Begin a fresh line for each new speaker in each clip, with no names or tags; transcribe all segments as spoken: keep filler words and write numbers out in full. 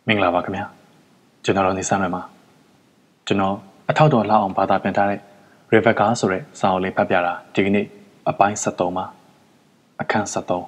မင်္ဂလာပါခင်ဗျာကျွန်တော်တို့နေစမ်းရမှာကျွန်တော်အထောက်တော်လောက်အောင်ဘာသာပြန်ထားတဲ့ Rebecca ဆိုတဲ့စာအုပ်လေးဖတ်ပြတာဒီကနေ့အပိုင်းsevenမှာအခန်းseven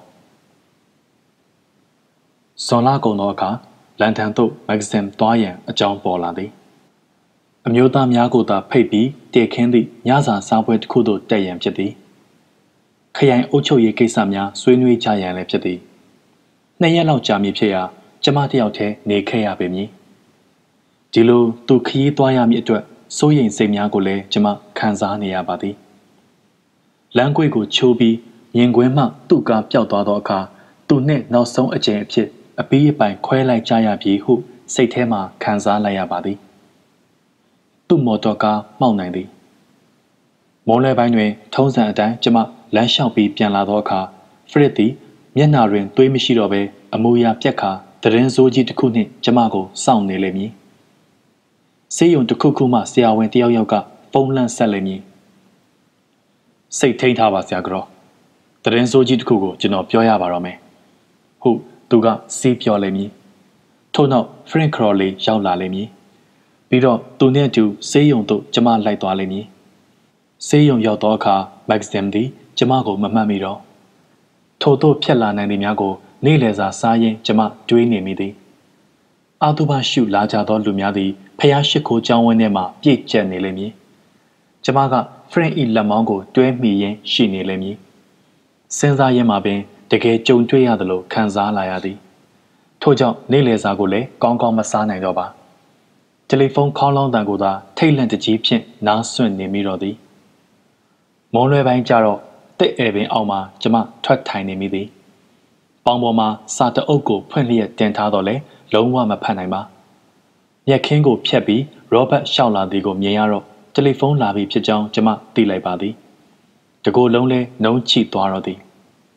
ဇွန်လကုန်သောအခါလန်ဒန်သို့မဂ္ဂဇင်းသွားရန်အကြောင်းပေါ်လာသည်အမျိုးသားများကိုသာဖိတ်ပြီးတည်ခင်းသည့်ညစာစားပွဲတစ်ခုသို့တက်ရန်ဖြစ်သည်ခရိုင်အုပ်ချုပ်ရေးကိစ္စများဆွေးနွေးကြရန်လည်းဖြစ်သည်နှစ်ရက်လောက်ကြာမည်ဖြစ်ရာကျမတယောက်တည်းနေခဲ့ရပေမည်ဒီလိုသူခရီးသွားရမည့်အတွက်စိုးရိမ်စိတ်များကိုလည်းကျမခံစားနေရပါသည်လမ်းကွေ့ကိုချိုးပြီးမြင်ကွင်းမှသူ့ကားပျောက်သွားသောအခါသူနှင့်နောက်ဆုံးအကြိမ်အဖြစ်အပီးအပိုင်ခွဲလိုက်ကြရပြီဟုစိတ်ထဲမှခံစားလိုက်ရပါသည်သူ့မော်တော်ကားမှောက်နိုင်သည်မိုးလဲပိုင်းတွင်ထုံးစံအတိုင်းကျမလမ်းလျှောက်ပြီးပြန်လာသောအခါဖရစ်သည်မျက်နှာတွင်သွေးမရှိတော့ဘဲအမူအရာပြက်ခါတရင်စိုးကြီးတစ်ခုနှင့်ကျမကိုစောင့်နေလိမ့်မည်ဆေးရုံတစ်ခုခုမှဆရာဝန်တယောက်ယောက်ကဖုန်းလန့်ဆက်လိမ့်မည်စိတ်ထိန်ထားပါဆရာကြောတရင်စိုးကြီးတစ်ခုကိုကျွန်တော်ပြောရပါတော့မယ်ဟုသူကစီးပြောလိမ့်မည်ထို့နောက်ဖရင်ခရော်လီရောက်လာလိမ့်မည်ပြီးတော့သူနဲ့အတူဆေးရုံသို့ကျမလိုက်သွားလိမ့်မည်ဆေးရုံရောက်သောအခါမဂ္ဂဇင်းသည်ကျမကိုမမှတ်မိတော့ထို့သို့ဖြတ်လာနိုင်သည်များကိုနေ့လည်စာစားရင်းကျမတွေးနေမိသည်အာတုဘရှုလာကြသောလူများသည်ဖျားရှိခိုးကျောင်းဝင်းထဲမှပြည့်ကျက်နေလိမ့်မည်ကျမကဖရင်ဤလက်မောင်းကိုတွဲမိရင်းရှိနေလိမ့်မည်စဉ်းစားရင်းမှာပင်တကယ်ကြုံတွေ့ရသလိုခံစားလာရသည်ထို့ကြောင့်နေ့လည်စာကိုလည်းကောင်းကောင်းမစားနိုင်တော့ပါတယ်လီဖုန်းခေါင်းလောင်းတန်ကိုသာထိတ်လန့်တကြီးဖြင့်နားဆွင့်နေမိတော့သည်မုံလွယ်ပိုင်းကျတော့တစ်ဧပင်အောက်မှာကျမထွက်ထိုင်နေမိသည်ပေါင်ပေါ်မှာစာတအုပ်ကိုဖွင့်လျက်တင်ထားတော့လဲလုံးဝမဖတ်နိုင်ပါမျက်ခင်းကိုဖြတ်ပြီးရောဘတ်ရှောက်လာသည်ကိုမြင်ရတော့တယ်လီဖုန်းလာပြီးဖြစ်ကြောင်းကျမသိလိုက်ပါသည်တကိုယ်လုံးလဲနှုံးချိသွားတော့သည်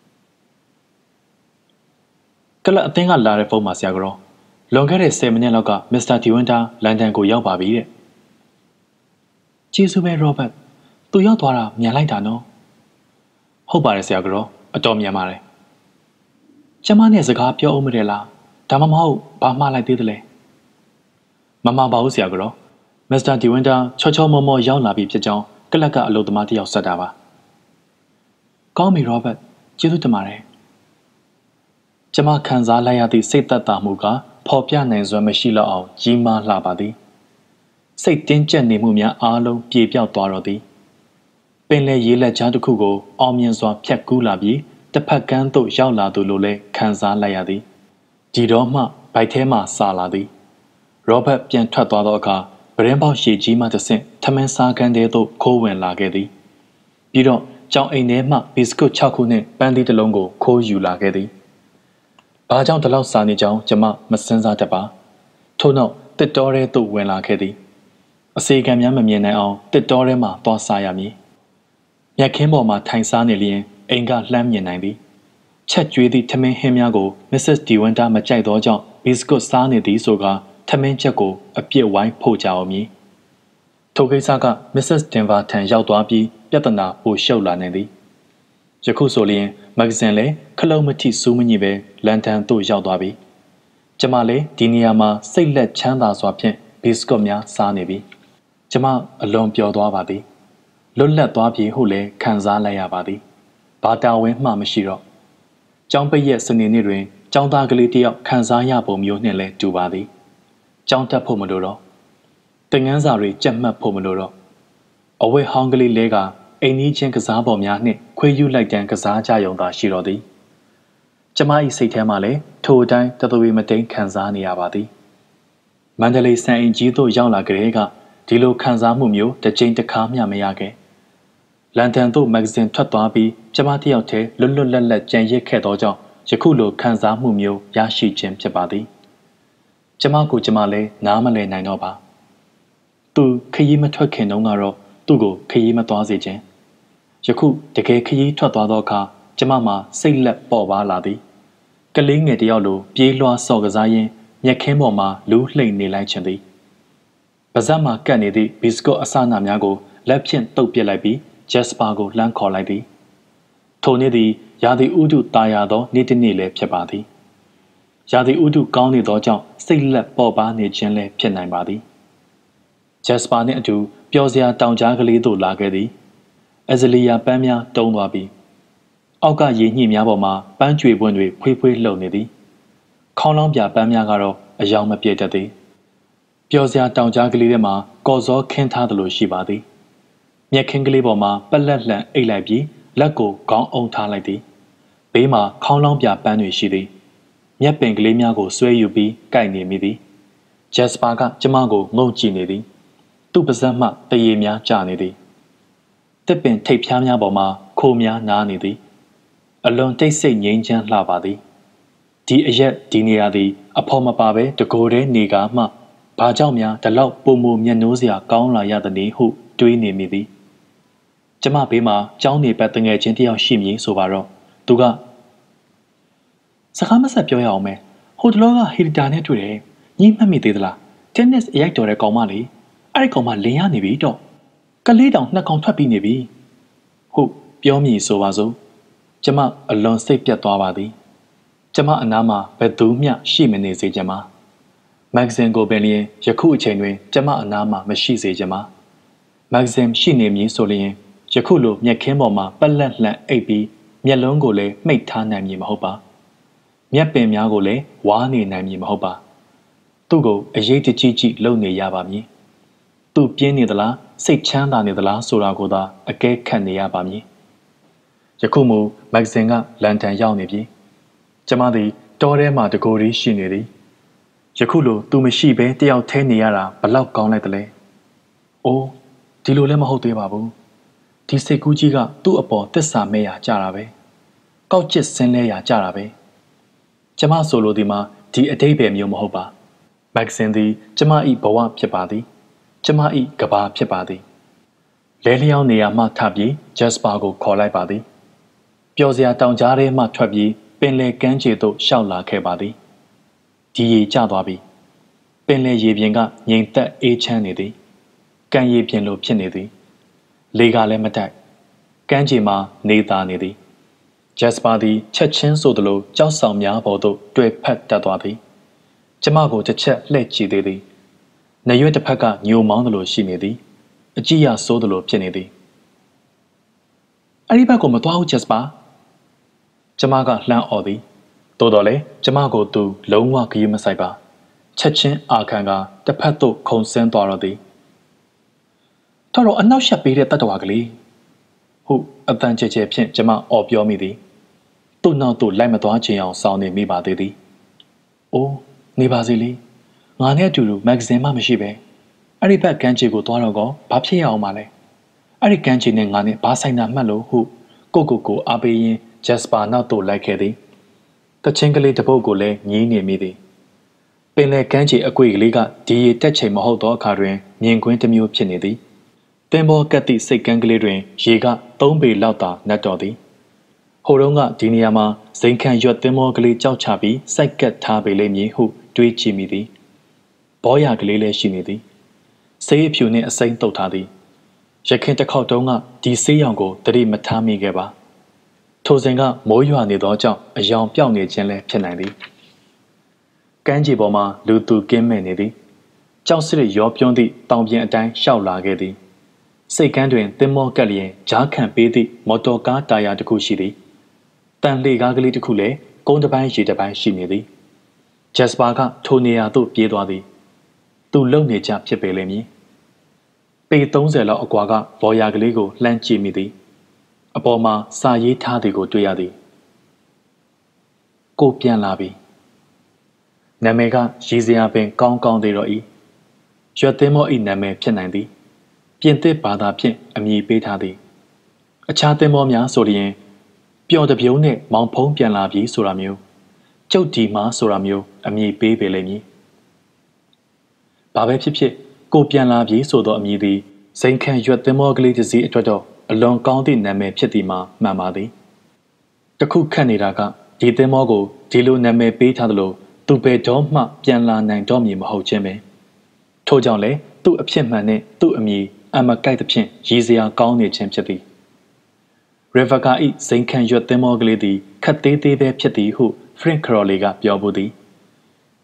ကလပ်အသင်းကလာတဲ့ဖုန်းမှာဆရာကတော့လွန်ခဲ့တဲ့tenမိနစ်လောက်ကမစ္စတာဒီဝင်းတာလန်ဒန်ကိုရောက်ပါပြီတဲ့ကျေးဇူးပဲရောဘတ်သူရောက်သွားတာမြန်လိုက်တာနော်ဟုတ်ပါတယ်ဆရာကတော့အတော်မြန်ပါတယ်ကျမနဲ့စကားပြောအောင်မတယ်လားဒါမှမဟုတ်ဘာမှလိုက်သေးတယ်လဲမမပါဘူးဆရာကတော့မစ္စတာဒီဝင်းတာချောချောမောမောရောက်လာပြီဖြစ်ကြောင်းကလပ်ကအလုပ်သမားတယောက်ဆက်တာပါကောင်းပြီရောဘတ်ကျေးဇူးတင်ပါတယ်ကျမခံစားလိုက်ရသည့်စိတ်သက်သာမှုကဖော်ပြနိုင်စွမ်းမရှိတော့အောင်ကြီးမားလှပါသည်စိတ်တင်းကျပ်နေမှုများအားလုံးပြေပြောက်သွားတော့သည်ပင်လယ်ရေလက်ကြားတစ်ခုကိုအောင်မြင်စွာဖြတ်ကူးလာပြီးတစ်ဖက်ကမ်းသို့ရောက်လာသူလိုလည်းခံစားလိုက်ရသည်ဒီတော့မှဗိုက်ထဲမှစာလာသည်ရောဘတ်ပြန်ထွက်သွားသောအခါပရင်းပေါက်ရှည်ကြီးမှတစ်ဆင့်ထမင်းစားခန်းထဲသို့ခိုးဝင်လာခဲ့သည်ပြီးတော့ကြောင်အိမ်ထဲမှဘီစကွတ်၆ခုနှင့်ပန်းသီးတစ်လုံးကိုခိုးယူလာခဲ့သည်ဘာကြောင့်ဒီလောက်စားနေကြောင်းကျမမစင်စားတတ်ပါထို့နောက်တစ်တောထဲသို့ဝင်လာခဲ့သည်အစေခံများမမြင်နိုင်အောင်တစ်တောထဲမှသွားစားရမည်မြက်ခင်းပေါ်မှာထိုင်စားနေလျင်အိမ်ကလှမ်းမြင်နိုင်သည်ချက်ကျွေးသည့်ထမင်းဟင်းများကိုမစ္စစ်ဒီဝန်တာမကြိုက်သောကြောင့်ဘီစကွတ်စားနေသည်ဆိုကထမင်းချက်ကိုအပြစ်ဝိုင်းဖို့ကြအောင်မည်ထိုကိစ္စကမစ္စစ်တင်ဗာထံရောက်သွားပြီးပြဿနာပိုရှုပ်လာနေသည်ယခုဆိုလျင်မဂ္ဂဇင်းလည်းခလုံးမထိစူးမညစ်ပဲလန်ဒန်သို့ရောက်သွားပြီကျမလည်းဒီနေရာမှာစိတ်လက်ချမ်းသာစွာဖြင့်ဘီစကွတ်များစားနေပြီကျမအလွန်ပျော်သွားပါသည်လွတ်လပ်သွားပြီဟုလည်းခံစားလိုက်ရပါသည်ဘာတာဝင်းမှမရှိတော့ကျောင်းပိတ်ရက်စနေနေ့တွင်ကျောင်းသားကလေးတယောက်ခံစားရပုံမျိုးနှင့်လည်းတူပါသည်ကျောင်းတက်ဖို့မလိုတော့သင်ခန်းစာတွေကြက်မှတ်ဖို့မလိုတော့အဝတ်ဟောင်းကလေးလဲကအိမ်ကြီးချင်းကစားပေါ်များနှင့်ခွေးယူလိုက်တန်းကစားကြရုံသာရှိတော်သည်ကျမ၏စိတ်ထဲမှလည်းထိုအတိုင်းတသွေမတိန်ခံစားနေရပါသည်မန္တလေးစံအိမ်ကြီးသို့ရောက်လာကြတဲ့ကဒီလိုခံစားမှုမျိုးတစ်ကြိမ်တစ်ခါမျှမရခဲ့လန်ဒန်သို့မဂ္ဂဇင်းထွက်သွားပြီးကျမတယောက်တည်းလွတ်လွတ်လပ်လပ်ကြံရစ်ခဲ့သောကြောင့်ယခုလိုခံစားမှုမျိုးရရှိခြင်းဖြစ်ပါသည်ကျမကိုကျမလည်းနားမလည်နိုင်တော့ပါသူခရီးမထွက်ခင်တုန်းကတော့သူ့ကိုခရီးမသွားစေခြင်းယခုတကယ်ခရီးထွက်သွားသောအခါကျမမှာစိတ်လက်ပေါ်ပါလာသည်ကလေးငယ်တယောက်လိုပြေးလွှားစော်ကစားရင်းမျက်ခင်းပေါ်မှာလူးလှိမ့်နေလိုက်ခြင်းသည်ပါးစပ်မှာကပ်နေသည့်ဘီစကွတ်အစနာများကိုလက်ဖြင့်တုပ်ပစ်လိုက်ပြီးဂျက်စပါကိုလှမ်းခေါ်လိုက်သည်ထိုနေ့သည်ရာသီဥတုတာယာသောနေ့တစ်နေ့လည်းဖြစ်ပါသည်ရာသီဥတုကောင်းနေသောကြောင့်စိတ်လက်ပေါ်ပါနေခြင်းလည်းဖြစ်နိုင်ပါသည်ဂျက်စပါနှင့်အတူပျော်စရာတောင်ကြားကလေးသို့လာခဲ့သည်အဇလီယာပန်းများတုံးသွားပြီးအောက်ကရေညှိများပေါ်မှာပန်းကြွေပွင့်တွေဖွေးဖွေးလှုပ်နေသည်ခေါင်းလောင်းပြပန်းများကတော့အယောင်မပြေတတ်သည်ပျော်စရာတောင်ကြားကလေးထဲမှာကော်စောခင်းထားသလိုရှိပါသည်မျက်ခင်းကလေးပေါ်မှာပက်လက်လှန်အိတ်လိုက်ပြီးလက်ကိုခေါင်းအုံထားလိုက်သည်ဘေးမှာခေါင်းလောင်းပြပန်းတွေရှိသည်မျက်ပင်ကလေးများကိုဆွဲယူပြီးကိုက်နေမိသည်ဂျက်စပါကကျမကိုငုံကြည့်နေသည်သူ့ပါးစပ်မှတရေများကျနေသည်တစ်ပင်ထိပ်ဖြားများပေါ်မှာခိုများနားနေသည်အလွန်တိတ်ဆိတ်ငြိမ်းချမ်းလှပါသည်ဒီအရက်ဒီနေရာသည်အဖော်မပါပဲတကိုယ်တည်းနေကာမှဘာကြောင့်များဒီလောက်ပုံမူမျက်နှိုးစရာကောင်းလာရသနည်းဟုတွေးနေမိသည်ကျမဘေးမှာကျောင်းနေပတ်တငယ်ချင်းတယောက်ရှိမည်ဆိုပါတော့သူကစကားမဆက်ပြောရအောင်မယ်ဟိုတလောကဟီရီတာနဲ့တွေ့တယ်ညီမှတ်မိသေးသလားတင်းနစ်အရိုက်တော်တဲ့ကောင်မလေးအဲ့ဒီကောင်မလင်ရနေပြီတော့ကလေးတောင်နှစ်ကောင်ထွက်ပြီးနေပြီဟုတ်ပြောမိဆိုပါစို့ကျမအလွန်စိတ်ပြတ်သွားပါသည်ကျမအနားမှာဘယ်သူမျှရှိမနေစေချင်ပါမဂ္ဂဇင်းကိုပင်လျင်ယခုအချိန်တွင်ကျမအနားမှာမရှိစေချင်ပါမဂ္ဂဇင်းရှိနေမည်ဆိုလျင်ယခုလိုမျက်ခင်းပေါ်မှာပက်လက်လှန်အိပ်ပြီးမျက်လုံးကိုလည်းမှိတ်ထားနိုင်မည်မဟုတ်ပါမျက်ပင်များကိုလည်းဝါးနေနိုင်မည်မဟုတ်ပါသူ့ကိုအရေးတကြီးကြီးလုပ်နေရပါမည်သူပြင်းနေသလားစိတ်ချမ်းသာနေသလားဆိုတာကိုသာအကဲခတ်နေရပါမည်ယခုမှမဂ္ဂဇင်းကလန်တန်ရောက်နေပြီကျမသည်တောထဲမှာတကိုယ်ရီရှိနေသည်ယခုလိုသူမရှိဘဲတယောက်ထဲနေရတာဘလောက်ကောင်းလိုက်သလဲအိုးဒီလိုလည်းမဟုတ်သေးပါဘူးဒီစိတ်ကူးကြီးကသူ့အပေါ်သစ္စာမဲ့ရာကြတာပဲကောက်ကျစ်ဆင်းလဲရာကြတာပဲကျမဆိုလိုဒီမှာဒီအတိတ်ပဲမျိုးမဟုတ်ပါမဂ္ဂဇင်းသည်ကျမ၏ဘဝဖြစ်ပါသည်ကျမ၏ကဘာဖြစ်ပါသည်လဲလျောင်းနေရာမှထပြီးဂျက်စပါကိုခေါ်လိုက်ပါသည်ပျော်စရာတောင်ကြားထဲမှထွက်ပြီးပင်လယ်ကမ်းခြေသို့ရှောက်လာခဲ့ပါသည်ဒီရေကျသွားပြီပင်လယ်ရေပြင်ကငြိမ်သက်အေးချမ်းနေသည်ကမ်းရေပြင်လိုဖြစ်နေသည်လေကလည်းမတိုက်ကမ်းခြေမှာနေသားနေသည်ဂျက်စပါသည်ချက်ချင်းဆိုသလိုကြောက်ဆောင်များပေါ်သို့တွေ့ဖက်တက်သွားသည်ကျမကိုတစ်ချက်လှည့်ကြည့်သေးသည်နေရွက်တစ်ဖက်ကညိုမောင်းသလိုရှိနေသည်အကြည့်ရဆိုးသလိုဖြစ်နေသည်အဲ့ဒီဘက်ကိုမသွားဘူးဂျက်စပါကျမကလှမ်းអော်သည်သို့တော်လည်းကျမကိုသူလုံးဝခရီးမဆိုင်ပါချက်ချင်းအာခံကတစ်ဖက်သို့ခုန်ဆင်းသွားတော့သည်တော်တော်အနောက်ရှက်ပေးတဲ့တတ္တဝါကလေးဟုတ်အတန်ကျဲကျဲဖြင့်ကျမအော်ပြောမိသည်သူ့နောက်သို့လိုက်မသွားချင်အောင်စောင်းနေမိပါသေးသည်အိုးနေပါစေလေငါနဲ့အတူတူမဂ္ဂဇင်းမှမရှိပဲအဲ့ဒီဘက်ကန်းချီကိုသွားတော့ကောဘာဖြစ်ရအောင်မလဲအဲ့ဒီကန်းချီနဲ့ငါနဲ့ဘာဆိုင်တာမှတ်လို့ဟုကိုကိုကိုအားပေးရင်းဂျက်စပါနောက်သို့လိုက်ခဲ့သည်တချင်းကလေးတစ်ပုတ်ကိုလည်းညင်းနေမိသည်ပင်လယ်ကမ်းခြေအကွေကလေးကဒီရေတက်ချိန်မဟုတ်သောအခါတွင်မြင်ကွင်းတစ်မျိုးဖြစ်နေသည်တင်ဘောကတ်သည့်စိတ်ကန်းကလေးတွင်ရေကသုံးပေလောက်သာနတ်တော်သည်ဟိုတုန်းကဒီနေရာမှာဇိမ်ခံရွက်တင်ဘောကလေးကြောက်ချပြီးစိုက်ကတ်ထားပေလိမ့်မည်ဟုတွေးကြည့်မိသည်ဘောရကလေးလည်းရှိနေသည်ဆေးအဖြူနှင့်အစိမ်းတုပ်ထားသည်ရခင်တစ်ခေါက်တုန်းကဒီဆေးရောင်ကိုတတိမထားမိခဲ့ပါထိုစဉ်ကမိုးရွာနေသောကြောင့်အယောင်ပြောက်နေခြင်းလည်းဖြစ်နိုင်သည်ကမ်းခြေပေါ်မှာလူသူကင်းမဲ့နေသည်ကြောက်စစ်ရောပြုံးသည့်တောင်ပြင်အတိုင်းရှောက်လာခဲ့သည်စိတ်ကန်းတွင်သင်္ဘောကပ်လျင်ဂျားခံပေးသည့်မော်တော်ကားတာယာတစ်ခုရှိသည်တန်လှေကားကလေးတစ်ခုလည်းကုန်းတစ်ပိုင်းရေတစ်ပိုင်းရှိနေသည်ဂျက်စပါကထိုနေရာသို့ပြေးသွားသည်သူလုံနေကြဖြစ်ပေလိမ့်မည်ပေသုံးဆယ်လောက်အကွာကဘော်ယာကလေးကိုလှမ်းကြည့်မိသည်အပေါ်မှာစာရေးထားသည်ကိုတွေ့ရသည်ကိုပြန်လာပြီနာမည်ကရည်စရာပင်ကောင်းကောင်းသေးတော့၏ရွက်သင်းမော၏နာမည်ဖြစ်နိုင်သည်ပြင်သစ်ဘာသာဖြင့်အမည်ပေးထားသည်အခြားသင်းမောများဆိုလျင်ပျော်တပြုံးနှင့်မောင်ဖုံးပြန်လာပြီဆိုတာမျိုးကျုပ်ဒီမှာဆိုတာမျိုးအမည်ပေးပေလိမ့်မည်ဘာပဲဖြစ်ဖြစ်ကိုပြန်လာပြီဆိုသောအမည်သည်ဇိမ်ခံရွက်သင်းမောကလေးတစ်စီးအတွက်တော့အလွန်ကောင်းသည့်နာမည်ဖြစ်သည်မှာမှန်ပါသည်တခုခတ်နေတာကဒီသင်းမောကိုဒီလိုနာမည်ပေးထားသလိုသူဘယ်တော့မှပြန်လာနိုင်တော့မည်မဟုတ်ခြင်းပဲထို့ကြောင့်လည်းသူ့အဖြစ်မှန်နဲ့သူ့အမည်အမကိုက်သဖြင့်ရည်စရာကောင်းနေခြင်းဖြစ်သည်ရီဗာကာ၏ဇိမ်ခံရွက်သင်းမောကလေးသည်ခတ်သေးသေးပဲဖြစ်သည်ဟုဖရင့်ခရော်လီကပြောပူသည်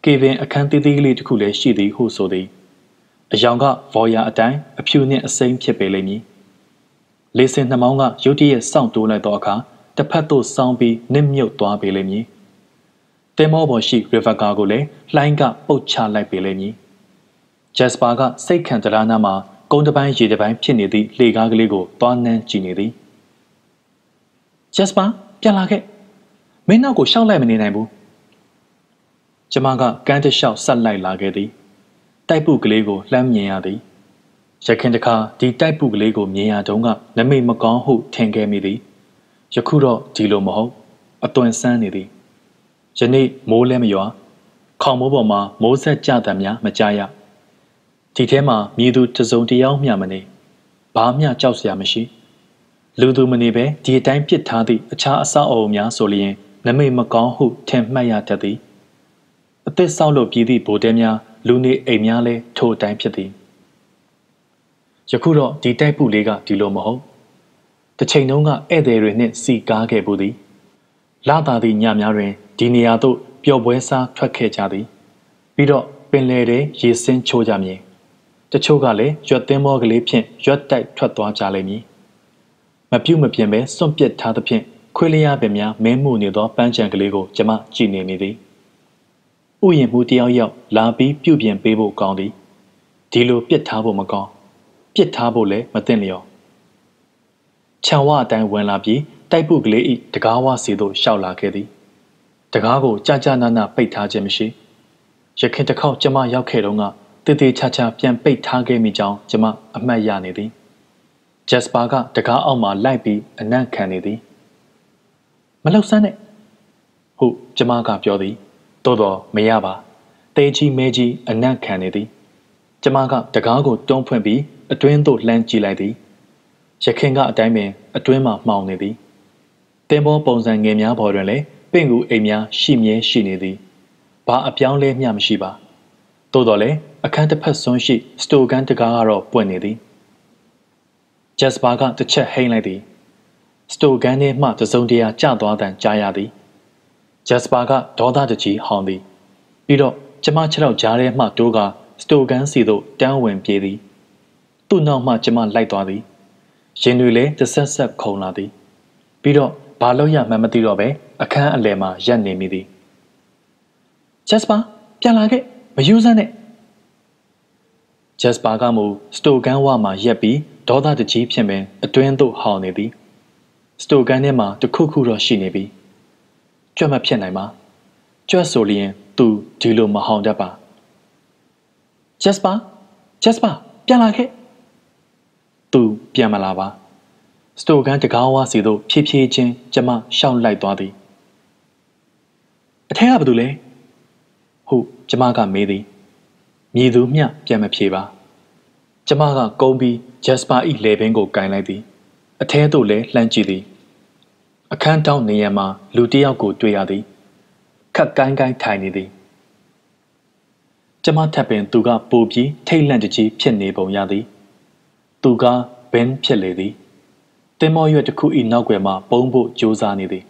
ကေဗင်အခန်းသေးသေးကလေးတစ်ခုလည်းရှိသည်ဟုဆိုသည်အယောင်ကဗော်ယာအတိုင်းအဖြူနှင့်အစိမ်းဖြစ်ပေလိမ့်မည်လေစင်နှမောင်းကရုတ်တရက်စောင့်တိုးလိုက်သောအခါတစ်ဖက်သို့စောင်းပြီးနစ်မြုပ်သွားပေလိမ့်မည်တင်မောပေါ်ရှိရီဗာကာကိုလည်းလှိုင်းကပုတ်ချလိုက်ပေလိမ့်မည်ဂျက်စပါကစိတ်ခံတရာနာမှာကုန်းတစ်ပိုင်းရေတစ်ပိုင်းဖြစ်နေသည့်လေကားကလေးကိုသွားနှမ်းကြည့်နေသည်ဂျက်စပါပြန်လာခဲ့မင်းနောက်ကိုရှောက်လိုက်မနေနိုင်ဘူးကျမကကန်းတလျှောက်ဆက်လိုက်လာခဲ့သည်တိုက်ပုကလေးကိုလှမ်းမြင်ရသည်ရခင်တခါဒီတိုက်ပုကလေးကိုမြင်ရတုန်းကနမိတ်မကောင်းဟုထင်ခဲ့မိသည်ယခုတော့ဒီလိုမဟုတ်အသွင်ဆန်းနေသည်ယနေ့မိုးလည်းမရွာခေါင်မိုးပေါ်မှာမိုးဆက်ကြတဲ့များမကြရဒီထဲမှာမြည်သူတစုံတယောက်မျှမနေဘာမျှကြောက်စရာမရှိလူသူမနေပဲဒီအတိုင်းပစ်ထားသည့်အခြားအဆောက်အအုံများဆိုလျင်နမိတ်မကောင်းဟုထင်မှတ်ရတတ်သည်အသစ်ဆောက်လုပ်ပြီးသည့်ဗိုလ်တဲများလူနေအိမ်များလည်းထိုအတိုင်းဖြစ်သည်ယခုတော့ဒီတိုက်ပုလေးကဒီလိုမဟုတ်တစ်ချိန်တုန်းကဧည့်သည်တွေနှင့်စီကားခဲ့ပူသည်လာသာသည့်ညများတွင်ဒီနေရာသို့ပျော်ပွဲစားထွက်ခဲ့ကြသည်ပြီးတော့ပင်လယ်ထဲရေစင်းချိုးကြမည်တချို့ကလည်းရွက်သင်းမောကလေးဖြင့်ရွက်တိုက်ထွက်သွားကြလိမ့်မည်မပြုတ်မပြင်းပဲစွန့်ပစ်ထားသဖြင့်ခွေးလျားပင်များမဲမှုနေသောပန်းချံကလေးကိုကျမကြည့်နေမိသည်ဥယျာဉ်မှုတယောက်ယောက်လာပြီးပြုတ်ပြင်ပေးဖို့ကောင်းသည်ဒီလိုပြစ်ထားဖို့မကောင်းပြစ်ထားဖို့လည်းမသင့်လျော်ခြံဝအတိုင်းဝင်လာပြီးတိုက်ပုကလေးဤတကားဝစီသို့ရှောက်လာခဲ့သည်တကားကိုကြာကြာနာနာပိတ်ထားခြင်းမရှိရခင်တစ်ခေါက်ကျမရောက်ခဲ့တော့ကတည်တည်ချာချာပြန်ပိတ်ထားခဲ့မိကြောင်းကျမအမှတ်ရနေသည်ဂျက်စပါကတကားအောက်မှာလိုက်ပြီးအနံ့ခံနေသည်မလှုပ်ဆန်းနဲ့ဟုကျမကပြောသည်သို့တော့မရပါတေးကြီးမဲကြီးအနံ့ခံနေသည်ကျမကတကားကိုတွန်းဖွင့်ပြီးအတွင်းသို့လှမ်းကြည့်လိုက်သည်ရခင်ကအတိုင်းပင်အတွင်းမှာမှောင်နေသည်တင်ပေါ်ပုံစံငယ်များပေါ်တွင်လည်းပင့်ကူအိမ်များရှိမြဲရှိနေသည်ဘာအပြောင်းလဲမျှမရှိပါသို့တော်လည်းအခန်းတစ်ဖက်စွန်းရှိစတိုကန်တကားကတော့ပွင့်နေသည်ဂျက်စပါကတစ်ချက်ဟိမ့်လိုက်သည်စတိုကန်ထဲမှတစုံတရာကျသွားတန်ကြားရသည်ဂျက်စပါကဒေါသတကြီးဟောင်းသည်ပြီးတော့ကျမခြေထောက်ကြားထဲမှတိုးကစတိုကန်စီသို့တန်းဝင်ပြေးသည်သူ့နောက်မှကျမလိုက်သွားသည်ရင်တွေလည်းတစ်ဆက်ဆက်ခုန်လာသည်ပြီးတော့ဘာလို့ရမှန်းမသိတော့ပဲအခန်းအလယ်မှာရပ်နေမိသည်ဂျက်စပါပြန်လာခဲ့မယူစမ်းနဲ့ဂျက်စပါကမူစတိုကန်ဝမှာရက်ပြီးဒေါသတကြီးဖြင့်ပင်အတွင်းသို့ဟောင်းနေသည်စတိုကန်ထဲမှာတခုခုတော့ရှိနေပြီကြွတ်မဖြစ်နိုင်ပါကြွတ်ဆိုလျင်သူဒီလိုမဟောင်းတတ်ပါဂျက်စပါဂျက်စပါပြန်လာခဲ့သူပြန်မလာပါစတိုကန်တကားဝါစီသို့ဖြည်းဖြည်းချင်းကျမရှောက်လိုက်သွားသည်အထက်ကဘာလို့လဲဟုကျမကမေးသည်မြည်သူမျှပြန်မဖြေပါကျမကကုန်းပြီးဂျက်စပါ၏လေပင်ကိုကင်လိုက်သည်အထဲသို့လည်းလှမ်းကြည့်သည်အခန်းတောင်းနေရမှာလူတစ်ယောက်ကိုတွေ့ရသည်ခက်ကိုင်းကိုင်းထိုင်နေသည်ကျမထပ်ပင်သူကပိုပြီးထိတ်လန့်တကြီးဖြစ်နေပုံရသည်သူကဘင်းဖြစ်လေသည်တင်မောရွက်တစ်ခု၏နောက်ွယ်မှာပုံဖို့ကြိုးစားနေသည်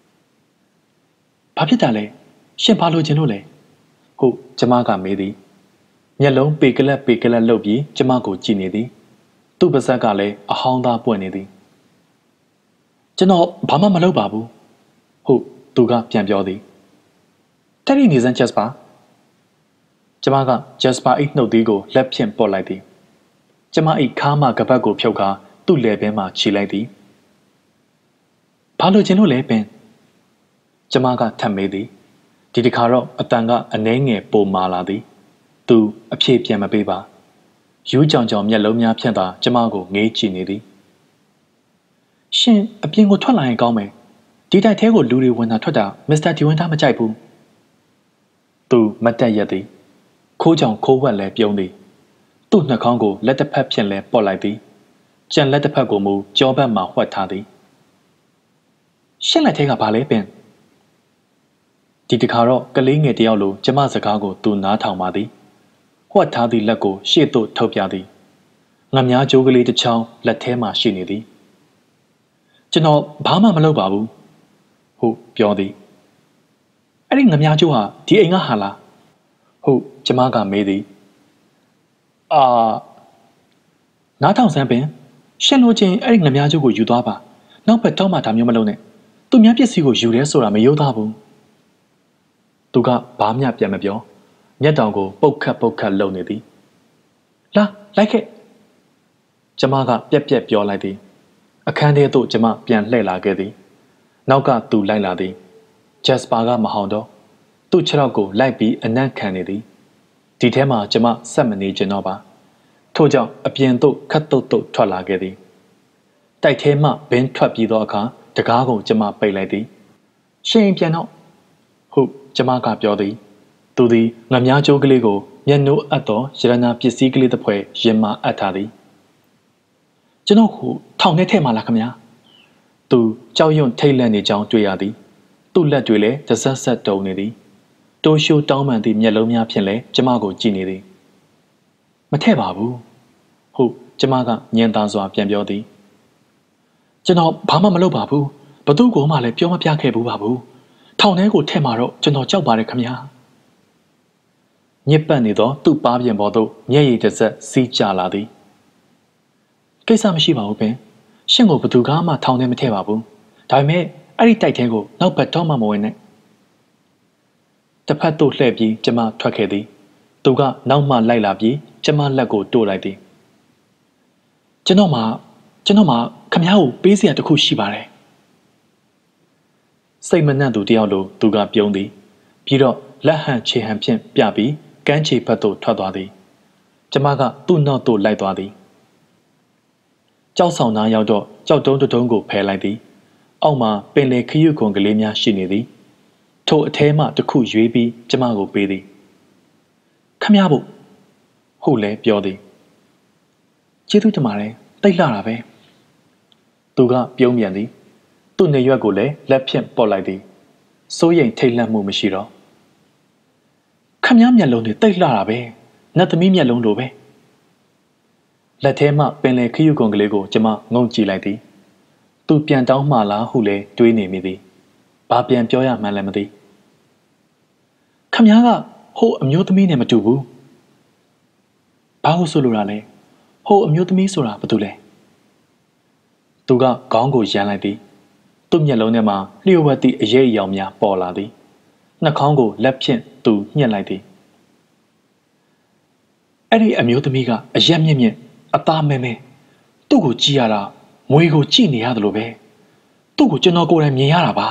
ဘာဖြစ်တာလဲရှင်ဘာလို့ခြင်းလို့လဲဟုတ်ကျမကမေးသည်မျက်လုံးပေကလတ်ပေကလတ်လှုပ်ပြီးကျမကိုကြည့်နေသည်သူ့ပါးစပ်ကလည်းအဟောင်းသားပွင့်နေသည်ကျွန်တော်ဘာမှမလုပ်ပါဘူးဟုတ်သူကပြန်ပြောသည်တက်ရီနေစမ်းဂျက်စပါကျမကဂျက်စပါ၏နှုတ်သီးကိုလက်ဖြင့်ပုတ်လိုက်သည်ကျမ၏ခါးမကပတ်ကိုဖြုတ်ကာသူ့လယ်ပင်မှခြိလိုက်သည်ဘာလို့ခြင်းလို့လဲပင်ကျမကထပ်မေးသည်ဒီတစ်ခါတော့အတန်ကအနှဲငယ်ပိုမာလာသည်သူအဖြေပြန်မပေးပါယူးကြောင်ကြောင်မျက်လုံးများဖြင့်သာကျမကိုငေးကြည့်နေသည်ရှင်အပြင်ကိုထွက်လာရင်ကောင်းမယ်ဒီတိုက်ထဲကိုလူတွေဝင်တာထွက်တာမစ္စတာဒီဝန်သားမကြိုက်ဘူးသူမတ်တက်ရက်သည်ခိုးကြောင်ခိုးဝက်လဲပြုံးသည်သူ့နှာခေါင်းကိုလက်တစ်ဖက်ဖြင့်လဲပော့လိုက်သည်ကြံလက်တစ်ဖက်ကိုမူကြောဘက်မှဝှက်ထားသည်ရှင်းလက်ထဲကဘာလဲပင်ဒီတခါတော့ကလေးငယ်တယောက်လိုကျမစကားကိုသူနားထောင်ပါသည်ဝှက်ထားသည့်လက်ကိုရှေ့သို့ထုတ်ပြသည်ငါများကြိုးကလေးတစ်ချောင်းလက်ထဲမှရှိနေသည်ကျွန်တော်ဘာမှမလုပ်ပါဘူးဟုတ်ပြောသည်အဲ့ဒီငါများကြိုးဟာဒီအိမ်ကဟာလားဟုတ်ကျမကမေးသည်အာနားထောင်စမ်းပင်ရှင်လိုချင်းအဲ့ဒီငများကျုပ်ကိုယူသွားပါနောက်ဘက်တော့မှဒါမျိုးမလုပ်နဲ့သူများပစ္စည်းကိုယူရဲဆိုတာမယိုးသားဘူးသူကဘာမှပြန်မပြောမျက်တောင်ကိုပုတ်ခတ်ပုတ်ခတ်လှုပ်နေသည်လာလိုက်ခဲ့ကျမကပြက်ပြက်ပြောလိုက်သည်အခန်းထဲသို့ကျမပြန်လှည့်လာခဲ့သည်နောက်ကသူလိုက်လာသည်ဂျက်စပါကမဟောင်တော့သူ့ခြေထောက်ကိုလိုက်ပြီးအနံ့ခံနေသည်ဒီထဲမှာကျမဆက်မနေချင်တော့ပါထို့ကြောင့်အပြင်သို့ခတ်တုတ်တုတ်ထွက်လာခဲ့သည်တိုက်ထဲမှဘင်းထွက်ပြီးသောအခါတကားကိုကျမပိတ်လိုက်သည်ရှင်ပြန်တော့ဟုတ်ကျမကပြောသည်သူသည်ငမြားကျိုးကလေးကိုမျက်နှိုးအပ်သောရတနာပစ္စည်းကလေးတစ်ဖွဲရင်မအပ်ထားသည်ကျွန်တော်ကိုထောင်ထဲထည့်မှလားခမညာသူကြောက်ရွံ့ထိတ်လန့်နေကြောင်းတွေ့ရသည်သူ့လက်တွေလည်းတဆက်ဆက်တုံနေသည်တိုးရှိုးတောင်းပန်သည့်မျက်လုံးများဖြင့်လည်းကျမကိုကြည့်နေသည်မထည့်ပါဘူးဟုတ်ကျမကညင်သာစွာပြန်ပြောသည်ကျွန်တော်ဘာမှမလုပ်ပါဘူးဘသူ့ကိုမှလည်းပြောမပြခဲ့ဘူးပါဘူးထောင်ထဲကိုထည့်မှာတော့ကျွန်တော်ကြောက်ပါတယ်ခမညာညစ်ပတ်နေသောသူ့ပါးပြင်ပေါ်သို့မျက်ရည်တစ်စက်စီးကျလာသည်ကိစ္စမရှိပါဘူးပင်ရှင့်ကိုဘသူကမှထောင်ထဲမထည့်ပါဘူးဒါပေမဲ့အဲ့ဒီတိုက်ထဲကိုနောက်ဘက်တော့မှမဝင်နဲ့တစ်ဖက်သို့လှည့်ပြီးကျမထွက်ခဲ့သည်သူကနောက်မှလိုက်လာပြီးကျမလက်ကိုတိုးလိုက်သည်ကျွန်တော်မှကျွန်တော်မှခမ ्या ကိုပေးစရာတစ်ခုရှိပါတယ်စိတ်မနှံ့သူတယောက်လိုသူကပြုံးသည်ပြီးတော့လက်ဟန်ခြေဟန်ဖြင့်ပြပြီးကမ်းခြေဘက်သို့ထွက်သွားသည်ကျမကသူ့နောက်သို့လိုက်သွားသည်ကြောက်ဆောင်သားရောက်တော့ကြောက်တုံးတုံးကိုဖယ်လိုက်သည်အောက်မှာပင်လေခရုခွန်ကလေးများရှိနေသည်ထို့အထဲမှတစ်ခုရွေးပြီးကျမကိုပေးသည်ခမ ्या ဖို့ဟုတ်လဲပြောသည်ကျေးဇူးတင်ပါတယ်တိတ်လှတာပဲသူကပြုံးပြန်သည်သူ့နေရွက်ကိုလည်းလက်ဖြင့်ပော့လိုက်သည်စိုးရိမ်ထိတ်လန့်မှုမရှိတော့ခမ ्या မျက်လုံးတွေတိတ်လှတာပဲနတ်သမီးမျက်လုံးလိုပဲလက်ထဲမှပင်လေခရုကွန်ကလေးကိုကျမငုံကြည့်လိုက်သည်သူပြန်တောင်းမှလားဟုလဲတွေးနေမိသည်ဘာပြန်ပြောရမှန်းလည်းမသိခမ ्या ကဟိုအမျိုးသမီးနဲ့မတူဘူးဘာလို့ဆိုလိုတာလဲဟိုအမျိုးသမီးဆိုတာဘာတူလဲသူကခေါင်းကိုရမ်းလိုက်သည်သူ့မျက်လုံးထဲမှာလျှို့ဝှက်သည့်အရေးအယောင်များပေါ်လာသည်နှာခေါင်းကိုလက်ဖြင့်သူညှက်လိုက်သည်အဲ့ဒီအမျိုးသမီးကအရက်မြင့်မြင့်အသားမဲမဲသူ့ကိုကြည့်ရတာမွေကိုကြည့်နေရတယ်လို့ပဲသူ့ကိုကျွန်တော်ကိုယ်တိုင်မြင်ရတာပါ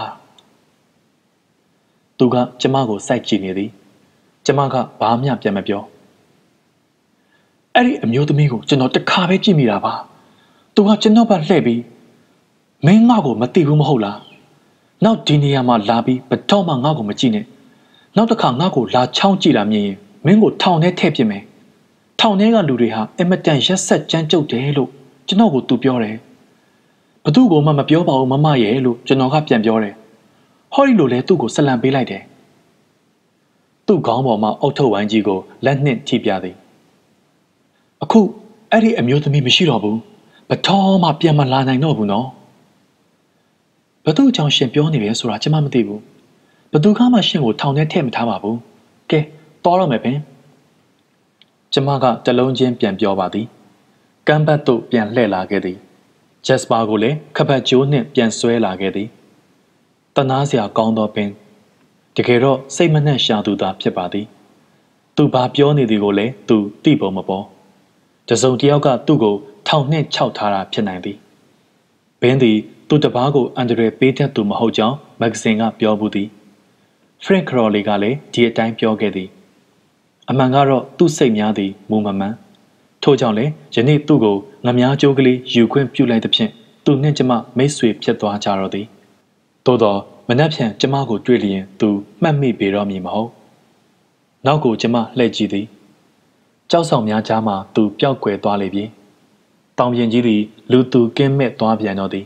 သူကကျမကိုစိုက်ကြည့်နေသည်ကျမကဘာမှပြန်မပြောအဲ့ဒီအမျိုးသမီးကိုကျွန်တော်တခါပဲကြည့်မိတာပါသူကကျွန်တော်ဘက်လှည့်ပြီးမင်းငါ့ကိုမသိဘူးမဟုတ်လားနောက်ဒီနေရာမှာလာပြီးဘတော်မှငါ့ကိုမကြည့်နဲ့နောက်တစ်ခါငါ့ကိုလာချောင်းကြည့်လာမြင်ရင်မင်းကိုထောင်ထဲထည့်ပြစ်မယ်ထောင်ထဲကလူတွေဟာအမတန်ရက်ဆက်ကြမ်းကြုတ်တယ်လို့ကျွန်တော်ကိုသူပြောတယ်ဘသူ့ကိုမှမပြောပါဘူးမမရဲ့လို့ကျွန်တော်ကပြန်ပြောတယ်ဟောဒီလိုလဲသူ့ကိုဆက်လံပေးလိုက်တယ်သူ့ခေါင်းပေါ်မှာအုတ်ထုတ်ဝိုင်းကြီးကိုလက်နှင့်ထိပြသည်အခုအဲ့ဒီအမျိုးသမီးမရှိတော့ဘူးဘတော်မှပြန်မလာနိုင်တော့ဘူးနော်ဘသူ့အကြောင်းရှင်ပြောနေတယ်ဆိုတာကျွန်မမသိဘူးဘသူကမှရှင်ကိုထောင်ထဲထည့်မထားပါဘူးကဲတော်တော့မယ်ပင်ကျမကတလုံးချင်းပြန်ပြောပါသည်ကမ်းဘတ်သို့ပြန်လှည့်လာခဲ့သည်ဂျက်စပါကိုလည်းခပတ်ကျိုးနှင့်ပြန်ဆွဲလာခဲ့သည်တနာစရာကောင်းသောပင်တကယ်တော့စိတ်မနှံ့ရှာသူသာဖြစ်ပါသည်သူဘာပြောနေသည်ကိုလည်းသူသိပုံမပေါ်တစုံတစ်ယောက်ကသူ့ကိုထောင်နှင့်ခြောက်ထားတာဖြစ်နိုင်သည်ဘင်းသည်သူ့တပားကိုအန်ဒရယ်ပေးတတ်သူမဟုတ်ကြောင်းမဂ္ဂဇင်းကပြောဘူးသည်ဖရန့်ခရော်လီကလည်းဒီအတိုင်းပြောခဲ့သည်အမှန်ကတော့သူ့စိတ်များသည်မူမမှန်ထို့ကြောင့်လည်းယနေ့သူ့ကိုငမြားကျိုးကလေးယူခွင့်ပြုလိုက်သဖြင့်သူနှင့်ကျမမိတ်ဆွေဖြစ်သွားကြတော့သည်သို့သောမနှက်ဖြန်ကျမကိုတွေ့လျင်သူမှတ်မိပေတော့မည်မဟုတ်နောက်ကိုကျမလှည့်ကြည့်သည်ကြောက်ဆောင်များကြားမှသူပျောက်ကွယ်သွားလေပြီတောင်ပြင်ကြီးသည်လူသူကင်းမဲ့သွားပြန်တော့သည်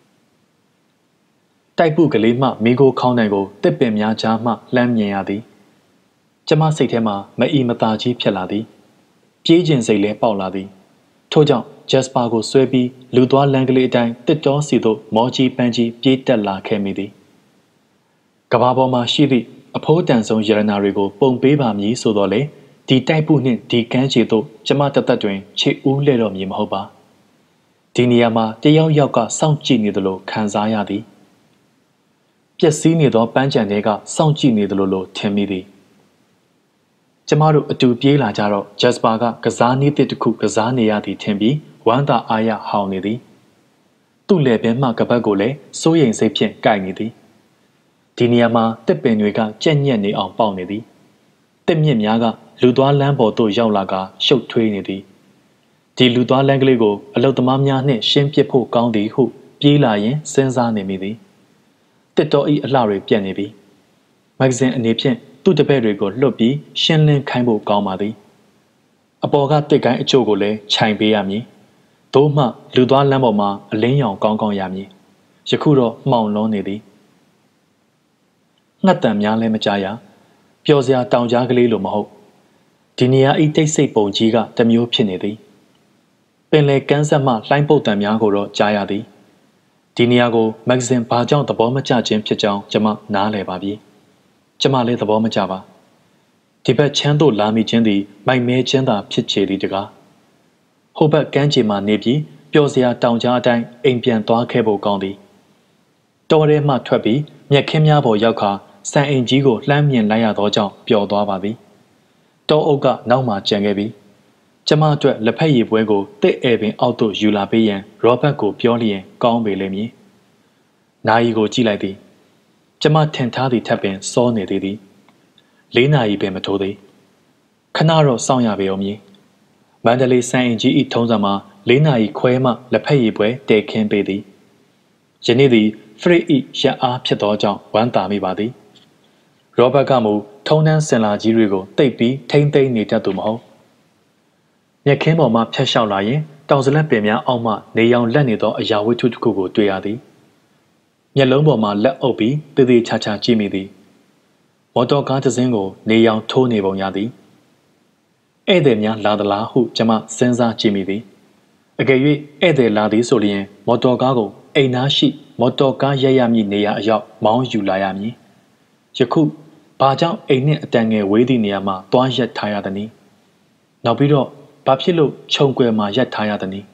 တိုက်ပုကလေးမှမိကိုခေါင်းတိုင်ကိုတစ်ပင်များကြားမှလှမ်းမြင်ရသည်ကျမစိတ်ထဲမှာမအီမသာကြီးဖြစ်လာသည်ပြေးကျင်စိတ်လဲပေါက်လာသည်ထို့ကြောင့်ဂျက်စပါကိုဆွဲပြီးလူသွားလမ်းကလေးအတိုင်းတစ်တောစီသို့မော်ကြီးပန်းကြီးပြေးတက်လာခဲ့မိသည်ကဘာပေါ်မှာရှိသည့်အဖိုးတန်ဆုံးရတနာတွေကိုပုံပေးပါမည်ဆိုတော့လေဒီတိုက်ပုနှင့်ဒီကမ်းခြေတို့ကျမတသက်တွင်ခြေဦးလဲတော့မည်မဟုတ်ပါဒီနေရာမှာတယောက်ယောက်ကစောင့်ကြည့်နေသလိုခံစားရသည်ပျက်စီးနေသောပန်းချံတွေကစောင့်ကြည့်နေသလိုလိုထင်မိသည်ကျမတို့အတူပြေးလာကြတော့ဂျက်စပါကကစားနည်းတစ်ခုကစားနေရသည်ထင်ပြီးဝမ်းသာအားရဟောင်းနေသည်သူ့လက်ပင်မှကပတ်ကိုလည်းစိုးရိမ်စိတ်ဖြင့်ကိုက်နေသည်ဒီနေရာမှာတစ်ပင်တွေကကြက်ညက်နေအောင်ပေါက်နေသည်တစ်မြစ်များကလူသွားလမ်းပေါ်သို့ရောက်လာကရှုပ်ထွေးနေသည်ဒီလူသွားလမ်းကလေးကိုအလုသမားများနှင့်ရှင်းပစ်ဖို့ကောင်းသည်ဟုပြေးလာရင်စဉ်းစားနေမိသည်တစ်တော်ဤအလှတွေပြက်နေပြီမဂ္ဂဇင်းအနေဖြင့်သူ့တပည့်တွေကိုလွတ်ပြီးရှင်းလင်းခိုင်းဖို့ကောင်းပါသည်အပေါ်ကတစ်ကိုင်းအချို့ကိုလည်းခြိုင်ပေးရမည်သို့မှလူသွားလမ်းပေါ်မှာအလင်းရောင်ကောင်းကောင်းရမည်ယခုတော့မှောင်လွန်းနေသည်ငှက်တံများလည်းမကြားရပျော်စရာတောင်ကြားကလေးလိုမဟုတ်ဒီနေရာဤတိတ်ဆိတ်ပုံကြီးကတမျိုးဖြစ်နေသည်ပင်လေကန်းဆက်မှလှိုင်းပုတ်တံများကိုတော့ကြားရသည်ဒီနေရာကိုမဂ္ဂဇင်းဘာကြောင့်သဘောမကျခြင်းဖြစ်ကြောင်းကျွန်မနားလည်ပါပြီကျွန်မလည်းသဘောမကျပါဒီဘက်ချမ်းသို့လာမိခြင်းသည်မိုက်မဲခြင်းသာဖြစ်ချေသည်တကားဟိုဘက်ကမ်းခြေမှနေပြီးပျော်စရာတောင်ကြားအတိုင်းအိမ်ပြန်သွားခဲ့ဖို့ကောင်းသည်တော်ထဲမှထွက်ပြီးမြက်ခင်းများပေါ်ရောက်ခါစံအိမ်ကြီးကိုလှမ်းမြင်လိုက်ရသောကြောင့်ပျော်သွားပါသည်တောအုပ်ကနောက်မှကြံခဲ့ပြီးကျမအတွက်လက်ဖက်ရည်ပွဲကိုတစ်ဧပင်အောက်သို့ယူလာပေးရန်ရောဘတ်ကိုပြောလျင်ကောင်းပေလိမ့်မည်နာယီကိုကြည့်လိုက်သည်ကျမထင်ထားသည့်ထက်ပင်စောနေသေးသည်လေးနာရီပင်မထိုးသေးခဏတော့စောင့်ရပေအောင်မည်မန္တလေးစံအိမ်ကြီး၏ထုံးစံမှာလေးနာရီခွဲမှလက်ဖက်ရည်ပွဲတည်ခင်းပေးသည်ယနေ့သည်ဖရစ်၏ရက်အားဖြစ်သောကြောင့်ဝမ်းသာမိပါသည်ရောဘတ်ကမူထုံးတန်းစင်လာကြီးတွေကိုတိတ်ပြီးထိမ့်သိမ့်နေတတ်သူမဟုတ်မြက်ခင်းပေါ်မှဖြတ်လျှောက်လာရင်တောင်စလက်ပင်များအောက်မှနေရောင်လက်နေသောအရာဝတ္ထုတစ်ခုကိုတွေ့ရသည်မျက်လုံးပေါ်မှာလက်အုပ်ပြီးတည်တည်ချာချာကြည့်မိသည်မော်တော်ကားတစ်စင်းကိုနေရောင်ထိုးနေပုံရသည်ဧည့်သည်များလာသလားဟုကျွန်မစဉ်းစားကြည့်မိသည်အကယ်၍ဧည့်သည်လာသည်ဆိုလျင်မော်တော်ကားကိုအိမ်သားရှိမော်တော်ကားရက်ရမည့်နေရာအရောက်မောင်းယူလာရမည်ယခုဘာကြောင့်အိမ်နှင့်အတန်ငယ်ဝေးသည့်နေရာမှာတွားရက်ထားရသနည်းနောက်ပြီးတော့ဘာဖြစ်လို့ခြုံကွယ်မှာရက်ထားရသနည်း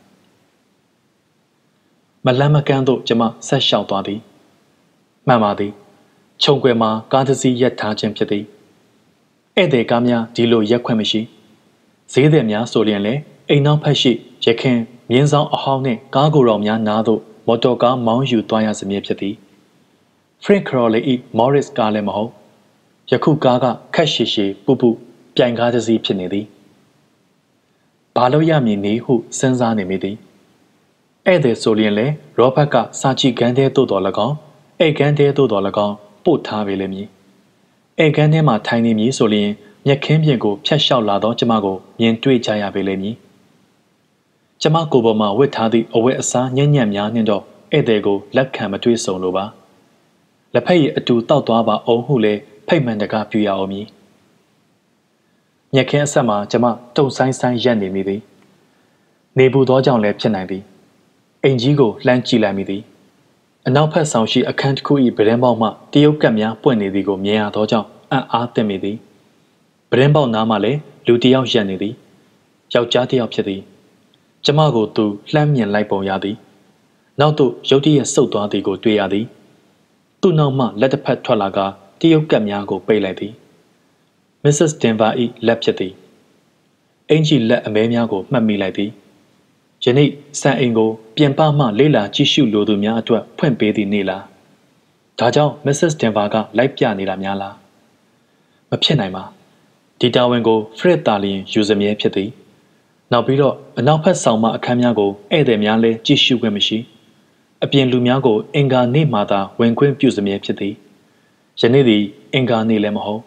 မလန်းမကန်းသို့ကျွန်မဆက်လျှောက်သွားသည်မှန်ပါသည်ခြုံကွယ်မှာကားတစ်စီးရက်ထားခြင်းဖြစ်သည်ဧည့်သည်ကားများဒီလိုရက်ခွင့်မရှိဈေးသည်များဆိုလျင်လည်းအိမ်နောက်ဖက်ရှိရခင်မြင်းဆောင်အဟောင်းနှင့်ကားကိုယ်တော်များနားသို့မော်တော်ကားမောင်းယူသွားရစမြဲဖြစ်သည်ဖရင့်ခရော်လီ၏မော်ရစ်ကားလည်းမဟုတ်ယခုကားကခက်ရှည်ရှည်ပူပူပြိုင်ကားတစ်စီးဖြစ်နေသည်ဘာလို့ရမည်နည်းဟုစဉ်းစားနေမိသည်ဧည့်သည်ဆိုလျင်လည်းရောဘတ်ကစာချီကန်းသေးသို့တော်၎င်းဧကန်းသေးသို့တော်၎င်းပို့ထားပေလိမ့်မည်ဧကန်းထဲမှထိုင်နေမည်ဆိုလျင်မြက်ခင်းပြင်ကိုဖျက်လျှောက်လာသောကျမကိုမြင်တွေ့ကြရပေလိမ့်မည်ကျမကိုယ်ပေါ်မှာဝတ်ထားသည့်အဝတ်အစားညံ့ညံ့များနှင့်တော့ဧည့်သည်ကိုလက်ခံမတွေ့ဆုံလိုပါလက်ဖက်ရည်အတူတောက်သွားပါအောင်ဟုလည်းဖိတ်မှန်တကားပြရအောင်မည်မြက်ခင်းအဆက်မှာကျမတုံဆိုင်ဆိုင်ရက်နေမိသည်နေပူသောကြောင့်လည်းဖြစ်နိုင်သည်အိမ်ကြီးကိုလှမ်းကြည့်လိုက်မိသည်အနောက်ဘက်ဆောင်ရှိအခန်းတစ်ခု၏ဗရင်ပေါက်မှတရုတ်ကပ်များပွင့်နေသည်ကိုမြင်ရသောကြောင့်အံ့အားသင့်မိသည်ဗရင်ပေါက်နားမှလည်းလူတစ်ယောက်ရက်နေသည်ယောက်ျားတစ်ယောက်ဖြစ်သည်ကျမကိုသူလှမ်းမြင်လိုက်ပုံရသည်နောက်သို့ရုတ်တရက်ဆုတ်သွားသည်ကိုတွေ့ရသည်သူ့နောက်မှလက်တစ်ဖက်ထွက်လာကတရုတ်ကပ်များကိုပိတ်လိုက်သည်မစ္စစ်တင်ဗာ၏လက်ဖြစ်သည်အင်ကြီးလက်အမဲများကိုမှတ်မိလိုက်သည်ယနေ့စံအိမ်ကိုပြင်ပမှလေးလာကြည့်ရှုလိုသူများအတွက်ဖွင့်ပေးသည်နေလားဒါကြောင့်မစ္စစ်တင်ဗာကလိုက်ပြနေတာများလားမဖြစ်နိုင်ပါဒီတာဝန်ကိုဖရစ်တာလျင်ယူစမြဲဖြစ်သည်နောက်ပြီးတော့အနောက်ဘက်ဆောင်မှအခန်းများကိုဧည့်သည်များလည်းကြည့်ရှုခွင့်မရှိအပြင်လူများကိုအင်္ဂါနေ့မှသာဝင်ခွင့်ပြုစမြဲဖြစ်သည်ယနေ့သည်အင်္ဂါနေ့လည်းမဟုတ်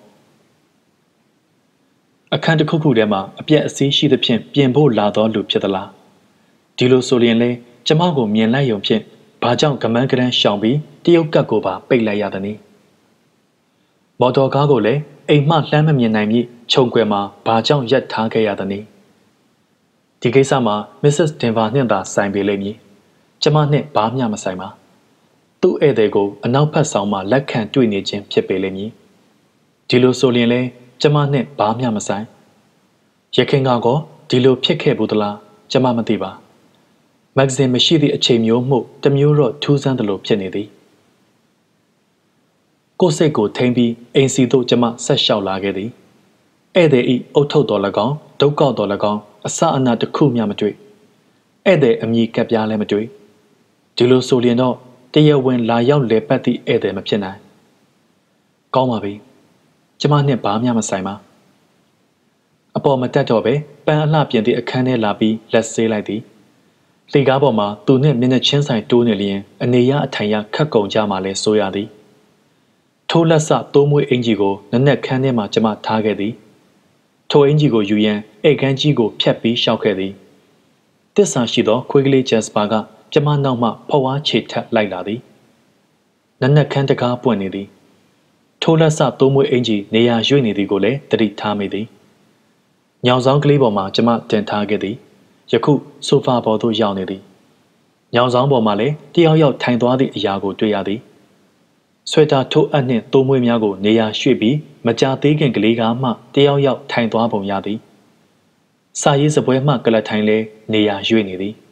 အခန်းတစ်ခုခုထဲမှာအပြက်အစည်းရှိသဖြင့်ပြင်ဖို့လာသောလူဖြစ်သလားဒီလိုဆိုရင်လေကျမကိုမြင်လိုက်ရုံဖြင့်ဘာကြောင့်ကမန်းကရန်ရှောင်ပြီးတရုတ်ကပ်ကိုပါပိတ်လိုက်ရသနည်းမော်တော်ကားကိုလည်းအိမ်မှလှမ်းမမြင်နိုင်မည်ခြုံကွယ်မှာဘာကြောင့်ရက်ထားခဲ့ရသနည်းဒီကိစ္စမှာမစ္စစ်တင်ဗာနှင့်သာဆိုင်ပေလိမ့်မည်ကျမနှင့်ဘာမျှမဆိုင်ပါသူ့ဧည့်သည်ကိုအနောက်ဘက်ဆောင်မှလက်ခံတွေ့နေခြင်းဖြစ်ပေလိမ့်မည်ဒီလိုဆိုရင်လဲကျမနဲ့ဘာမှမဆိုင်ရခင်ကတော့ဒီလိုဖြစ်ခဲ့ဘူးသလားကျမမသိပါမဂ္ဂဇင်းမရှိသည့်အချိန်မျိုးမှုတမျိုးတော့ထူးဆန်းတယ်လို့ဖြစ်နေသည်ကိုယ်စိတ်ကိုထိမ့်ပြီးအိမ်စီသို့ကျမဆက်လျှောက်လာခဲ့သည်ဧည့်သည်ဤအုတ်ထုတ်တော်၎င်းဒုက္ခတော်၎င်းအစအနတစ်ခုမျှမတွေ့ဧည့်သည်အမည်ကပ်ပြားလည်းမတွေ့ဒီလိုဆိုရင်တော့တရားဝင်လာရောက်လေပတ်သည့်ဧည့်သည်မဖြစ်နိုင်ကောင်းပါပြီကျမနဲ့ဘာမှမဆိုင်ပါအပေါ်မတက်တော့ပဲပန်းအလှပြင်သည့်အခန်းထဲလာပြီးလက်ဆေးလိုက်သည်လှေကားပေါ်မှာသူနှင့်မျက်နှာချင်းဆိုင်တိုးနေလျင်အနေရအထိုင်ရခက်ကုံကြမှလဲဆိုရသည်ထိုးလက်စတိုးမွေးအင်ကြီးကိုနက်နက်ခန်းထဲမှာကျမထားခဲ့သည်ထိုအင်ကြီးကိုယူရန်ဧကန်းကြီးကိုဖြတ်ပြီးရှောက်ခဲ့သည်တစ္ဆာရှိသောခွေးကလေးဂျက်စပါကကျမနောက်မှဖွားခြေထက်လိုက်လာသည်နက်နက်ခန်းတကားပွင့်နေသည်ထိုးလက်စတိုးမွေးအင်ကြီးနေရာရွေ့နေသည်ကိုလည်းသတိထားမိသည်ညောင်ဆောင်ကလေးပေါ်မှာကျမတင်ထားခဲ့သည်ယခုဆိုဖာပေါ်သို့ရောက်နေသည်ညောင်ဆောင်ပေါ်မှာလည်းတယောက်ယောက်ထိုင်သွားသည့်အရာကိုတွေ့ရသည်ဆွဲတာထိုးအပ်နှင့်တိုးမွေးများကိုနေရာရွှေ့ပြီးမကြာသေးခင်ကလေးကမှတယောက်ယောက်ထိုင်သွားပုံရသည်စာရေးစပွဲမှကလထိုင်လဲနေရာရွှေ့နေသည်